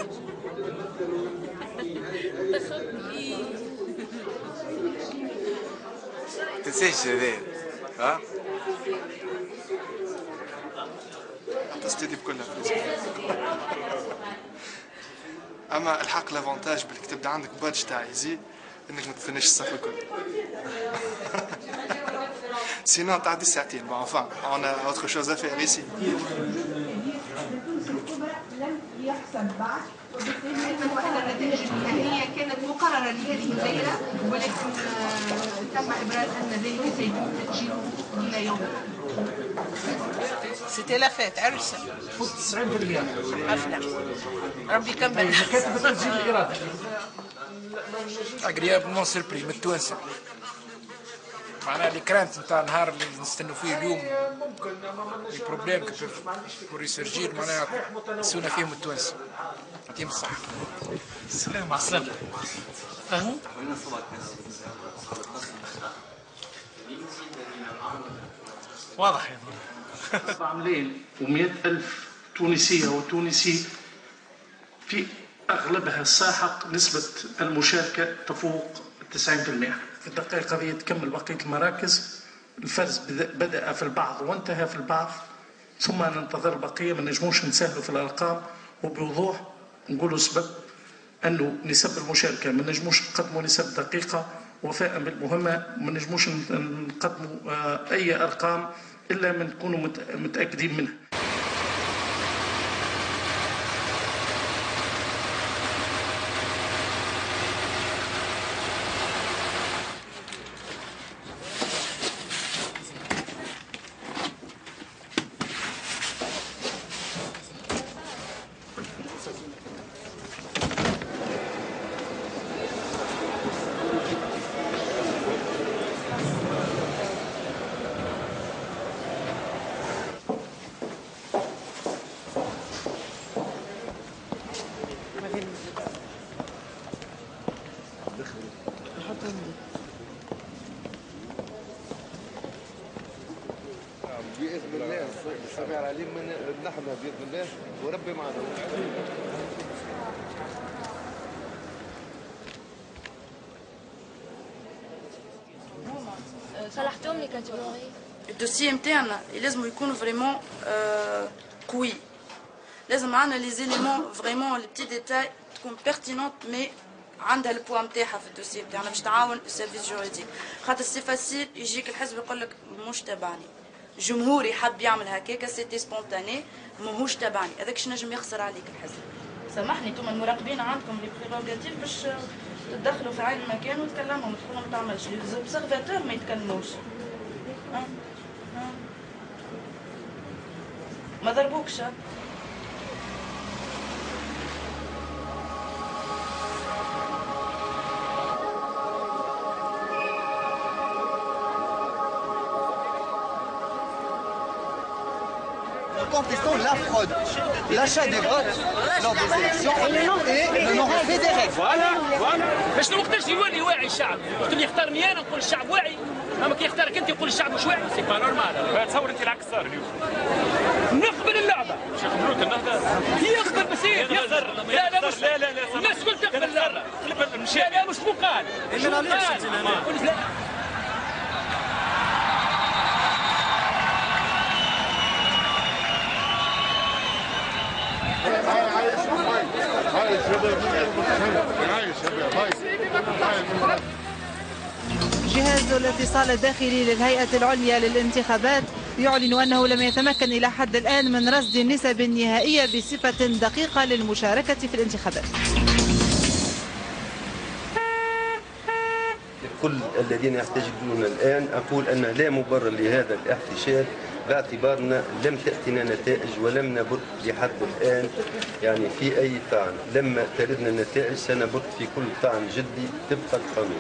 تنساش هذايا ها قصتي لي بكلها فلوس. اما الحق لافونتاج بالك تبدا عندك بادج تاع ايزي انك ما تستناش الصف الكل. Sinon, تعدي ساعتين. Bon, enfin, on a autre chose à faire ici. النتائج النهائية كانت مقررة لهذه الليلة ولكن تم إبراز أن ذلك سيتم تأجيله إلى يوم. سيتي لا فات عرسة فوق تسعين بالمئة حفلة ربي يكمل. كاتب تسجيل الإرادة. اغريابلمون سيربري من التوانسه معناها اللي كرانت نتاع النهار اللي نستنوا فيه اليوم البروبليم بور ريسيرجير معناها نسونا فيهم التوانسه. يعطيهم الصحه. السلام مع السلامه. أه؟ واضح يا أربعة ملايين ومئة ألف تونسية وتونسي في أغلبها الساحق نسبة المشاركة تفوق تسعين بالمئة. في الدقيقة هذه تكمل بقية المراكز. الفرز بدأ في البعض وانتهى في البعض ثم ننتظر بقية. ما نجموش نسهلوا في الأرقام وبوضوح نقولوا سبب أنه نسب المشاركة ما نجموش نقدموا نسب دقيقة وفاء بالمهمة. ما نجموش نقدموا أي أرقام إلا من نكونوا متأكدين منها. بإذن الله السميع العليم نحن بإذن الله وربي معنا. صلحتهم لي كاتيجوري. الدوسيي نتاعنا لازم يكون فريمون قوي. لازم عندنا لي زيليمون فريمون لي بتي ديتاي تكون بيرتينونت مي عندها البوا نتاعها في الدوسيي نتاعنا باش تعاون السيرفيس جوريديك. خاطر سي فاسيل يجيك الحزب يقول لك مش تبعني. جمهوري حب يعمل هكاكا سيتي سبونتاني ماهوش تبعني، هذاك شنو نجم يخسر عليك الحزب. سامحني انتم المراقبين عندكم لي بريروغاتيف باش تدخلوا في عين المكان وتكلموا ما تقولوا ما تعملش، لي زوبسيرفاتور ما يتكلموش. أه؟ أه؟ ما ضربوكش. Contestons la fraude, l'achat des votes lors des élections et le non-respect des règles. Voilà, voilà. باش وقتاش يولي واعي الشعب؟ وقت اللي يختارني انا نقول الشعب واعي، اما كي يختارك انت يقول الشعب مش واعي. سي با نورمال. تصور انت العكس صار اليوم. نقبل اللعبه. مش يقبلوك النهضه؟ يقبل بس يقبل. لا لا مش لا لا لا الناس الكل تقبل اللعبه. لا لا مش مقال. مش مقال. جهاز الاتصال الداخلي للهيئة العليا للانتخابات يعلن أنه لم يتمكن إلى حد الآن من رصد النسب النهائية بصفة دقيقة للمشاركة في الانتخابات. كل الذين يحتجون الآن أقول أن لا مبرر لهذا الاحتجاج باعتبارنا لم تأتنا نتائج ولم نبت لحد الآن يعني في أي طعن. لما تردنا النتائج سنبت في كل طعن جدي طبق القانون.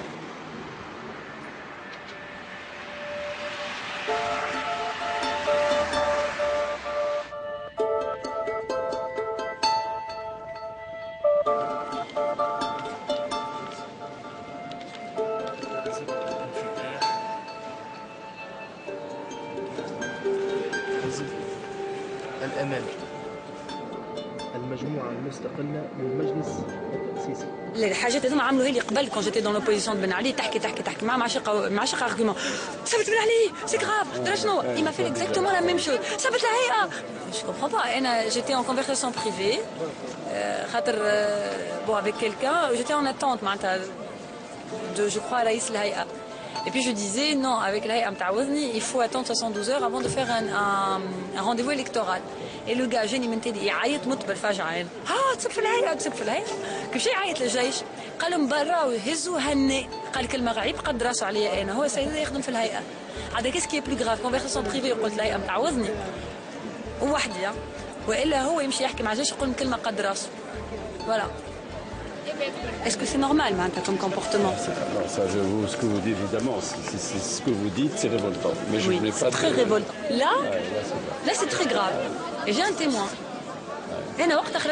الأمام المجموعة المستقلة للمجلس التأسيسي. الحاجات هذوما عملوا لي قبل كون جيتي دون لوبوزيسيون بن علي تحكي تحكي تحكي مع معشق معشق ارغيومون ثبت بن علي سي غراف درا شنو اي ما في اكزاكتومون لا ميم شوز ثبت الهيئة جو كومبخون با انا جيتي اون كونفرساسيون بريفي خاطر بون افيك كيلكان جيتي اون اتونت معناتها دو جو كخوا رئيس الهيئة. Et puis je disais, non, avec la Amtaoudni, il faut attendre soixante-douze heures avant de faire un, un, un rendez-vous électoral. Et le gars, Jenny Mentedi, il عيط موت بالفجعة. ها تصب في الهيئة تصب في الهيئة. كل شيء عيط للجيش. قال لهم برا وهزوا هني. قال كلمة غريب قد راسه عليا أنا. هو سيد يخدم في الهيئة. هذا كيس كي بلو غراف كونفرساسيون بريفي قلت الهيئة متعوضني. ووحدي وإلا هو يمشي يحكي مع الجيش يقول كلمة قد راسه. فوالا. Est-ce que c'est normal, comme comportement? Non, ça, je vous, ce que vous dites, évidemment, c'est, c'est, ce que vous dites, c'est révoltant. Mais je oui, n'ai pas très de... révoltant. Là, ouais, là, là c'est très grave. Et j'ai un témoin. Et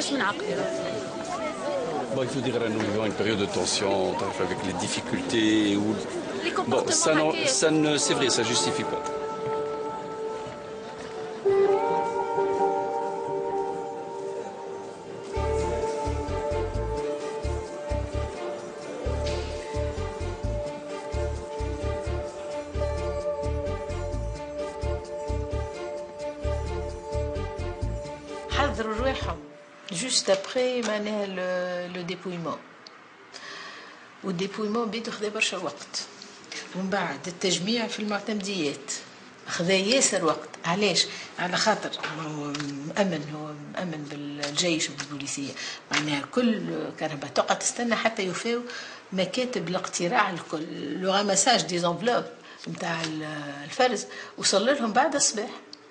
bon, il faut dire que nous vivons une période de tension avec les difficultés. Où... Les comportements bon, ça, non, ça ne, c'est vrai, ça ne justifie pas. حضروا رواحهم juste après معناها le dépouillement والديبويمون بيدو خذا برشا وقت ومن بعد التجميع في المعتمديات خذا ياسر وقت. علاش؟ على خاطر هو مأمن هو مأمن بالجيش وبالبوليسية معناها كل كهرباء تقعد تستنى حتى يوفاو مكاتب الاقتراع الكل لو راماساج دي زونفلوب نتاع الفرز وصل لهم بعد الصباح.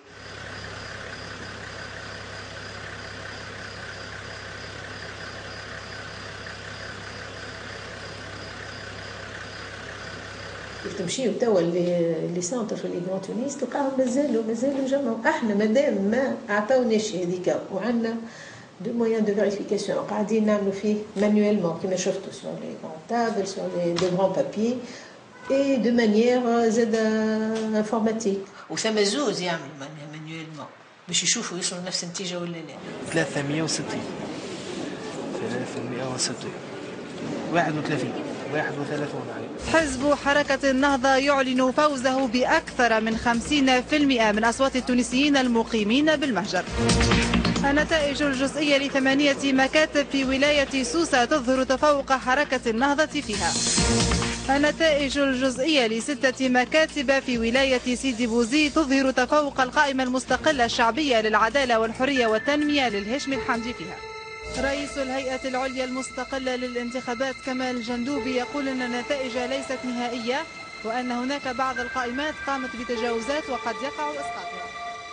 تمشيو توا لي سونتر في لي غران تونيس تلقاهم مازالوا مازالوا جمعوا. احنا مادام ما عطاوناش هذيك وعندنا دو مويان دو فيريفيكاسيون قاعدين نعملوا فيه مانيويلمون كيما شفتوا سور لي غران تابل سور لي دي غران بابي اي دو مانيير زاد انفورماتيك وثما زوز يعملوا مانيويلمون باش يشوفوا يوصلوا نفس النتيجه ولا لا. ثلاثمائة وستين ثلاثمائة وستين واحد وثلاثين واحد وثلاثون. حزب حركة النهضة يعلن فوزه بأكثر من خمسين بالمئة من أصوات التونسيين المقيمين بالمهجر. النتائج الجزئية لثمانية مكاتب في ولاية سوسة تظهر تفوق حركة النهضة فيها. النتائج الجزئية لستة مكاتب في ولاية سيدي بوزي تظهر تفوق القائمة المستقلة الشعبية للعدالة والحرية والتنمية للهشم الحمدي فيها. رئيس الهيئة العليا المستقلة للانتخابات كمال الجندوبي يقول أن النتائج ليست نهائية وأن هناك بعض القائمات قامت بتجاوزات وقد يقع إسقاطها.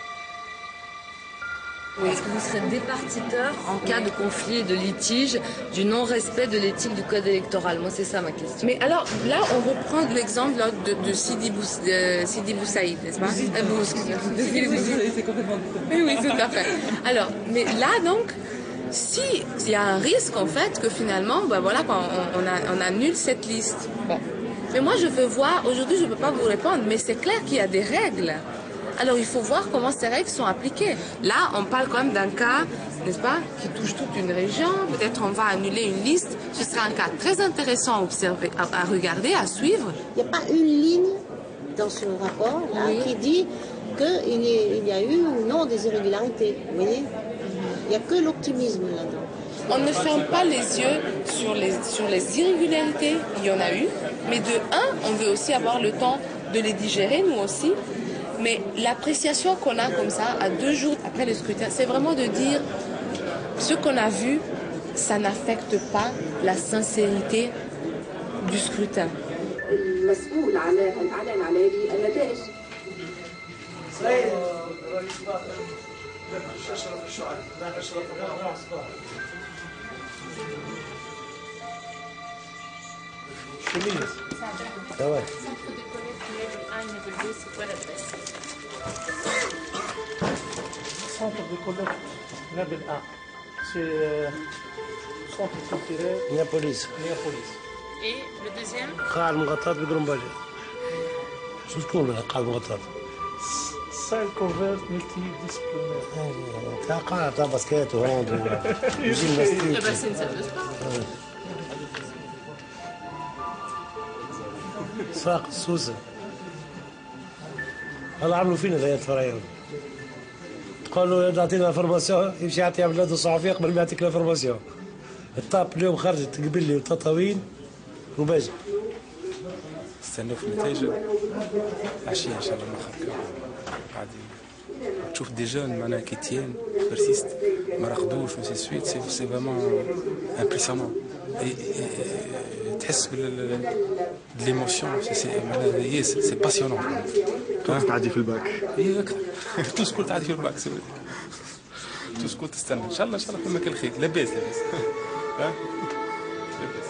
Est-ce que vous serez départiteur en cas de conflit, de litige, du non-respect de l'éthique du code électoral? Moi, c'est ça ma question. Mais alors, là, on reprend l'exemple de, de Sidi, Bous, de Sidi Boussaïd, n'est-ce pas? Bouzid. Euh, Bous, de Sidi Bouzid. C'est complètement différent. Oui, oui, tout à fait. Alors, mais là, donc, si il y a un risque, en fait, que finalement, ben voilà, on, on, a, on annule cette liste. Bon. Mais moi, je veux voir, aujourd'hui, je ne peux pas vous répondre, mais c'est clair qu'il y a des règles. Alors, il faut voir comment ces règles sont appliquées. Là, on parle quand même d'un cas, n'est-ce pas, qui touche toute une région. Peut-être on va annuler une liste. Ce sera un cas très intéressant à observer, à, à regarder, à suivre. Il n'y a pas une ligne dans ce rapport là, oui. qui dit qu'il y, y a eu ou non des irrégularités. Vous voyez? Il n'y a que l'optimisme là-dedans. On ne ferme pas les yeux sur les, sur les irrégularités, il y en a eu, mais de un, on veut aussi avoir le temps de les digérer, nous aussi. Mais l'appréciation qu'on a comme ça, à deux jours après le scrutin, c'est vraiment de dire ce qu'on a vu, ça n'affecte pas la sincérité du scrutin. Centre de collecte level un. C'est centre culturel Néapolis. Néapolis. Et le deuxième? قاع المغطات بقرنباجة. شو تكون قاع المغطات؟ Salle couverte multidisciplinaire. تاع قاع تاع باسكيت وهوند وجيمناستيك. ساق السوسة. هلا عملوا فينا ذي الفرايون. تقول له تعطينا فورماسيون يمشي يعطي اولاده الصحفيه قبل ما يعطيك لا فورماسيون. الطاب اليوم خرجت قبل لي وتطاوين وباجي. نستناو في النتائج عشيه ان شاء الله نخرجوا قاعدين تشوف دي جون معناها كي تيان بيرسيست ما رقدوش و سي سويت سي سي فريمون امبريسيونون تحس بال ليموسيون سي معناها هي سي باسيونون. كنت تعدي في الباك. اي اكثر تو سكول تعدي في الباك سي تو سكول تستنى ان شاء الله ان شاء الله فما كل خير لاباس لاباس ها لاباس.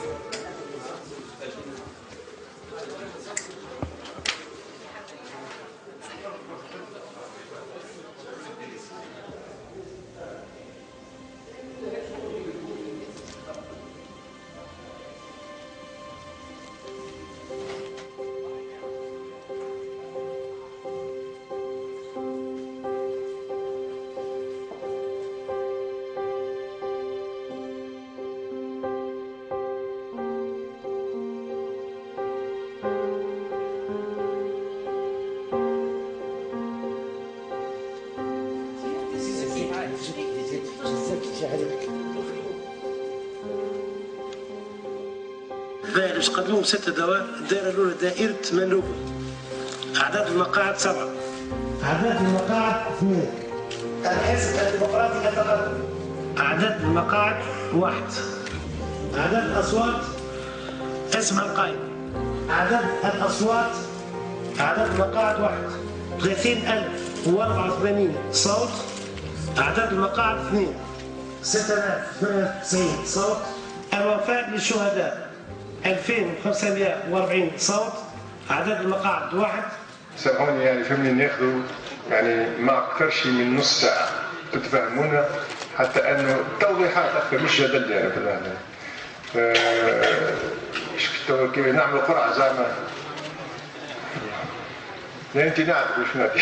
باش قدموا ست دواء. الدائرة الأولى دائرة منوبة. أعداد المقاعد سبعة. أعداد المقاعد اثنين. الحزب الديمقراطي يتقدم. أعداد المقاعد واحد. أعداد الأصوات اسمها القائمة. أعداد الأصوات أعداد المقاعد واحد. ثلاثين ألف وأربعة وثمانين صوت. أعداد المقاعد اثنين. ستة آلاف ثمانية وتسعين صوت. الوفاة للشهداء ألفين وخمسمائة وأربعين صوت. أعداد المقاعد واحد. سامحوني يعني فهمني ناخذوا يعني ما أكثرش من نص ساعة تتفهمونا حتى أنه توضيحات أكثر مش جدل يعني في هذا. كيف نعمل قرعة زعما لا أنت نعرف وش نادي.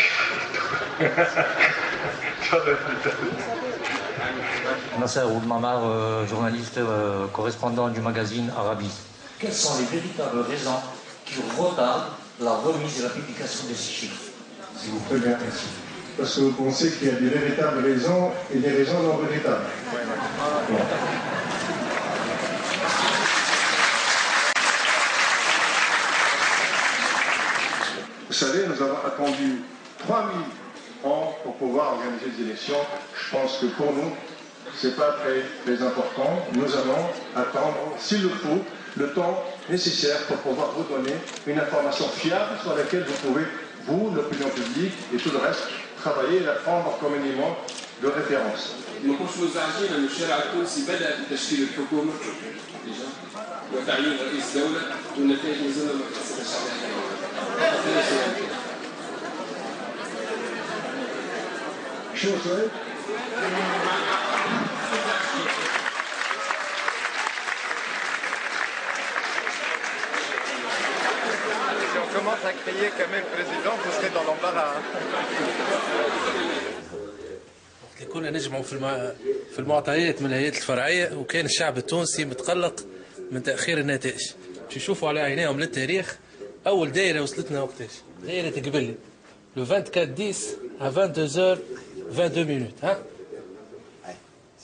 تفضل. Nasser Oudmamar, euh, journaliste euh, correspondant du magazine Arabisme. Quelles sont les véritables raisons qui retardent la remise et la publication de ces chiffres? S'il vous plaît, bien. Parce que vous pensez qu'il y a des véritables raisons et des raisons non véritables. Bon. Vous savez, nous avons attendu trois mille ans pour pouvoir organiser des élections. Je pense que pour nous, ce n'est pas très, très important. Nous allons attendre, s'il le faut, le temps nécessaire pour pouvoir vous donner une information fiable sur laquelle vous pouvez, vous, l'opinion publique et tout le reste, travailler et la prendre comme élément de référence. وتعيين رئيس دولة والنتائج نزلنا من القصة الشعبية. شو سويت؟ Si on commence à crier quand même président, vous serez dans l'embarras. كنا نجمعوا في الم... في المعطيات من الهيئات الفرعيه، وكان الشعب التونسي متقلق من تاخير النتائج. باش يشوفوا على عينيهم للتاريخ اول دائره وصلتنا وقتاش؟ دائره قبل لو أربعة وعشرين عشرة à vingt-deux heures vingt-deux minutes ها؟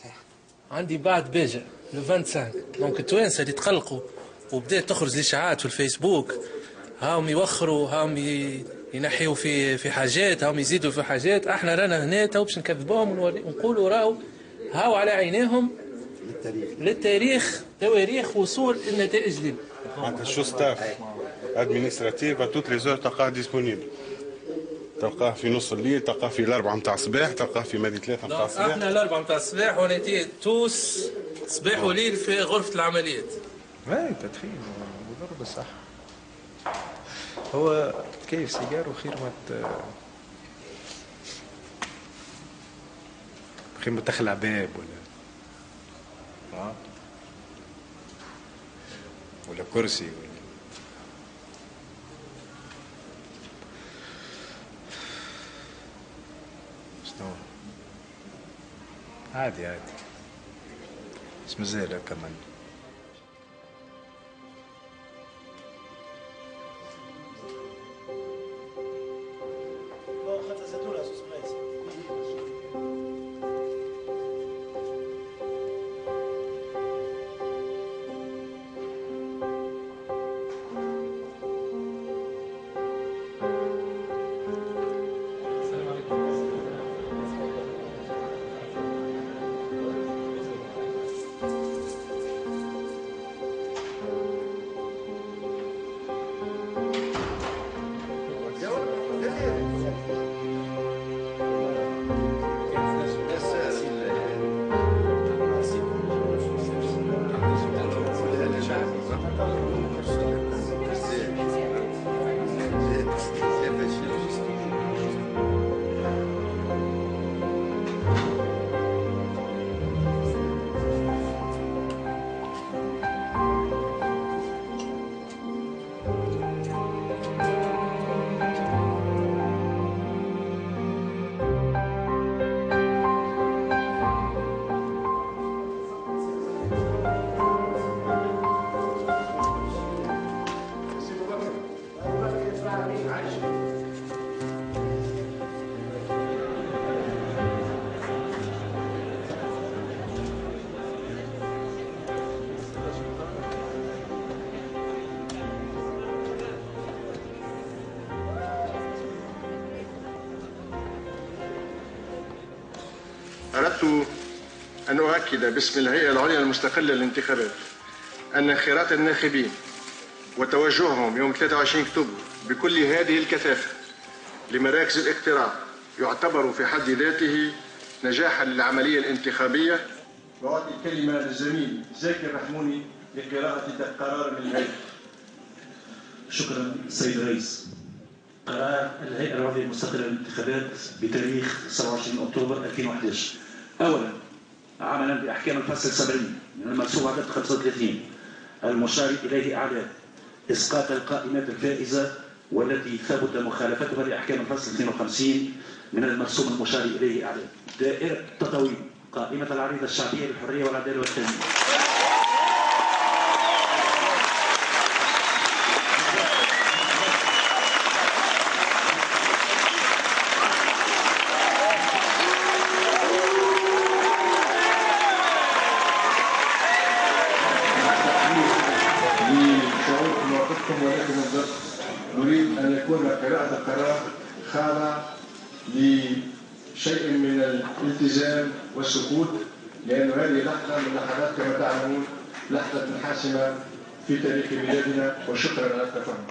عندي بعد باجة لو خمسة وعشرين. دونك التوانسه اللي تقلقوا وبدات تخرج الاشاعات في الفيسبوك، هاهم يوخروا، هاهم ينحيوا في في حاجات، هاهم يزيدوا في حاجات، احنا رانا هنا تو باش نكذبوهم ونقولوا راهو هاو على عينيهم للتاريخ للتاريخ تواريخ وصول النتائج دي. معناتها شو ستاف ادمينستراتيف توت لي زور تلقاه ديسپونيبل، تلقاه في نص الليل، تلقاه في الأربعة متاع الصباح، تلقاه في مادي ثلاثة متاع الصباح. احنا الأربعة متاع الصباح ونتي توس صباح وليل في غرفة العمليات. اي تدخين وضرب الصح. هو كيف سيجار وخير ما خير ما تخلع باب ولا اه ولا كرسي ولا شنو عادي عادي بس مازال كمان. أردت أن أؤكد باسم الهيئة العليا المستقلة للانتخابات أن انخراط الناخبين وتوجههم يوم ثلاثة وعشرين أكتوبر بكل هذه الكثافة لمراكز الاقتراع يعتبر في حد ذاته نجاحا للعملية الانتخابية. وأعطي الكلمة للزميل زكي الرحموني لقراءة قرار من الهيئة. شكرا سيد الرئيس. قرار الهيئة العليا المستقلة للانتخابات بتاريخ سبعة وعشرين أكتوبر ألفين وأحد عشر. أولا، عملا بأحكام الفصل سبعين من المرسوم عدد خمسة وثلاثين المشار إليه أعلى إسقاط القائمات الفائزة والتي ثبت مخالفتها لأحكام الفصل اثنين وخمسين من المرسوم المشار إليه أعلى. دائرة تطوير قائمة العريضة الشعبية للحرية والعدالة والتنمية. نريد أن يكون قراءة القرار خاضعة لشيء من الالتزام والسكوت، لأن هذه لحظة من اللحظات كما تعلمون لحظة حاسمة في تاريخ بلادنا. وشكرا على التفاهم.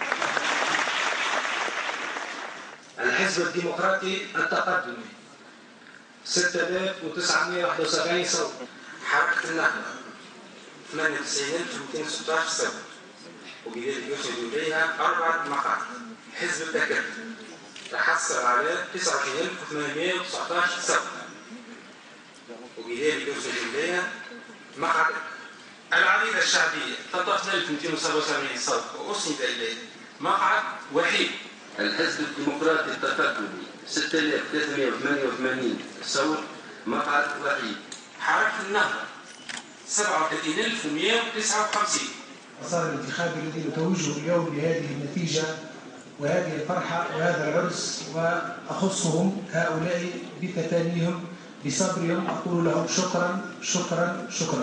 الحزب الديمقراطي التقدمي ستة آلاف وتسعمائة وواحد وسبعين صوت. حركة النهضة ثمانية وتسعين ألف ومئتين وستة عشر صوت وبذلك يشهد إليها أربعة مقاعد. حزب التكتل تحصل على تسعة وعشرين ألف وثمانمائة وتسعة عشر صوت وبذلك يشهد إليها مقعد. العريضة الشعبية ثلاثة عشر ألف ومئتين وسبعة وسبعين صوت وأسند إليه مقعد وحيد. الحزب الديمقراطي التقدمي ستة آلاف وثلاثمائة وثمانية وثمانين صوت مقعد وحيد. حركة النهضة سبعة وثلاثين ألف ومئة وتسعة وخمسين. مسار الانتخابي الذي نتوجه اليوم بهذه النتيجة وهذه الفرحة وهذا العرس، وأخصهم هؤلاء بتتانيهم بصبرهم أقول لهم شكرا شكرا شكرا.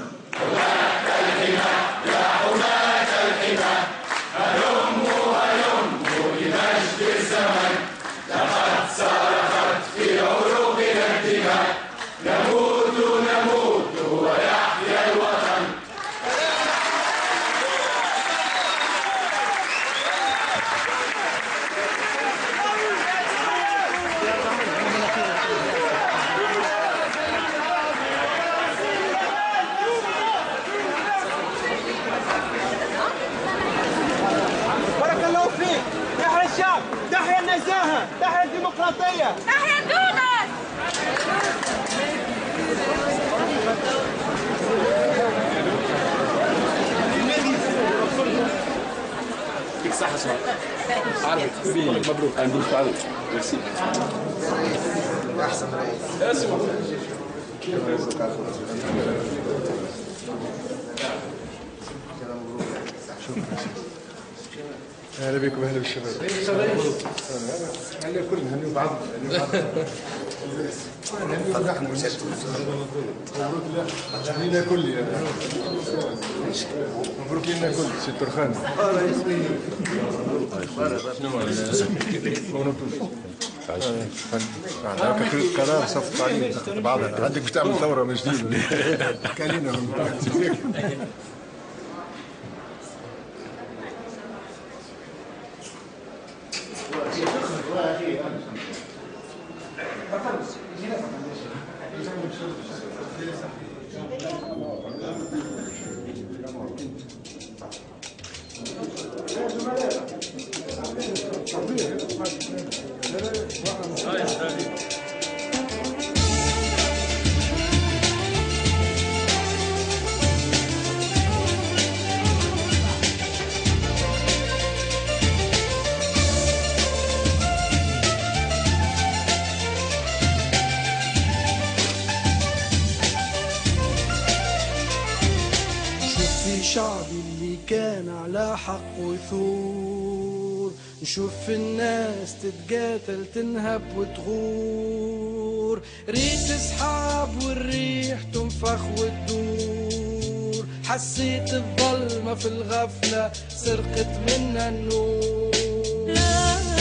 يا حماة الحمى هلموا هلموا لمجد الزمن لقد صرخت في عروقنا الدماء نموت نموت ويحيا الوطن. بارك الله فيك. تحيا الشعب، تحيا النزاهة، تحيا الديمقراطية، تحيا تونس. يعطيك الصحة صاحبي. عربي مبروك. مبروك عليك. ميرسي. أحسن رئيس. اسمع. اهلا بكم اهلا بالشباب. اهلا كلنا هنيو بعض هنيو نحن مبروك لنا كل مبروك لنا كل سي الترخاني. عندك قرار صفت عليك بعضنا عندك باش تعمل ثوره من جديد كالينا شعبي اللي كان على حق وثور، نشوف الناس تتقاتل تنهب وتغور، ريت سحاب والريح تنفخ وتدور، حسيت الظلمة في الغفلة سرقت منا النور.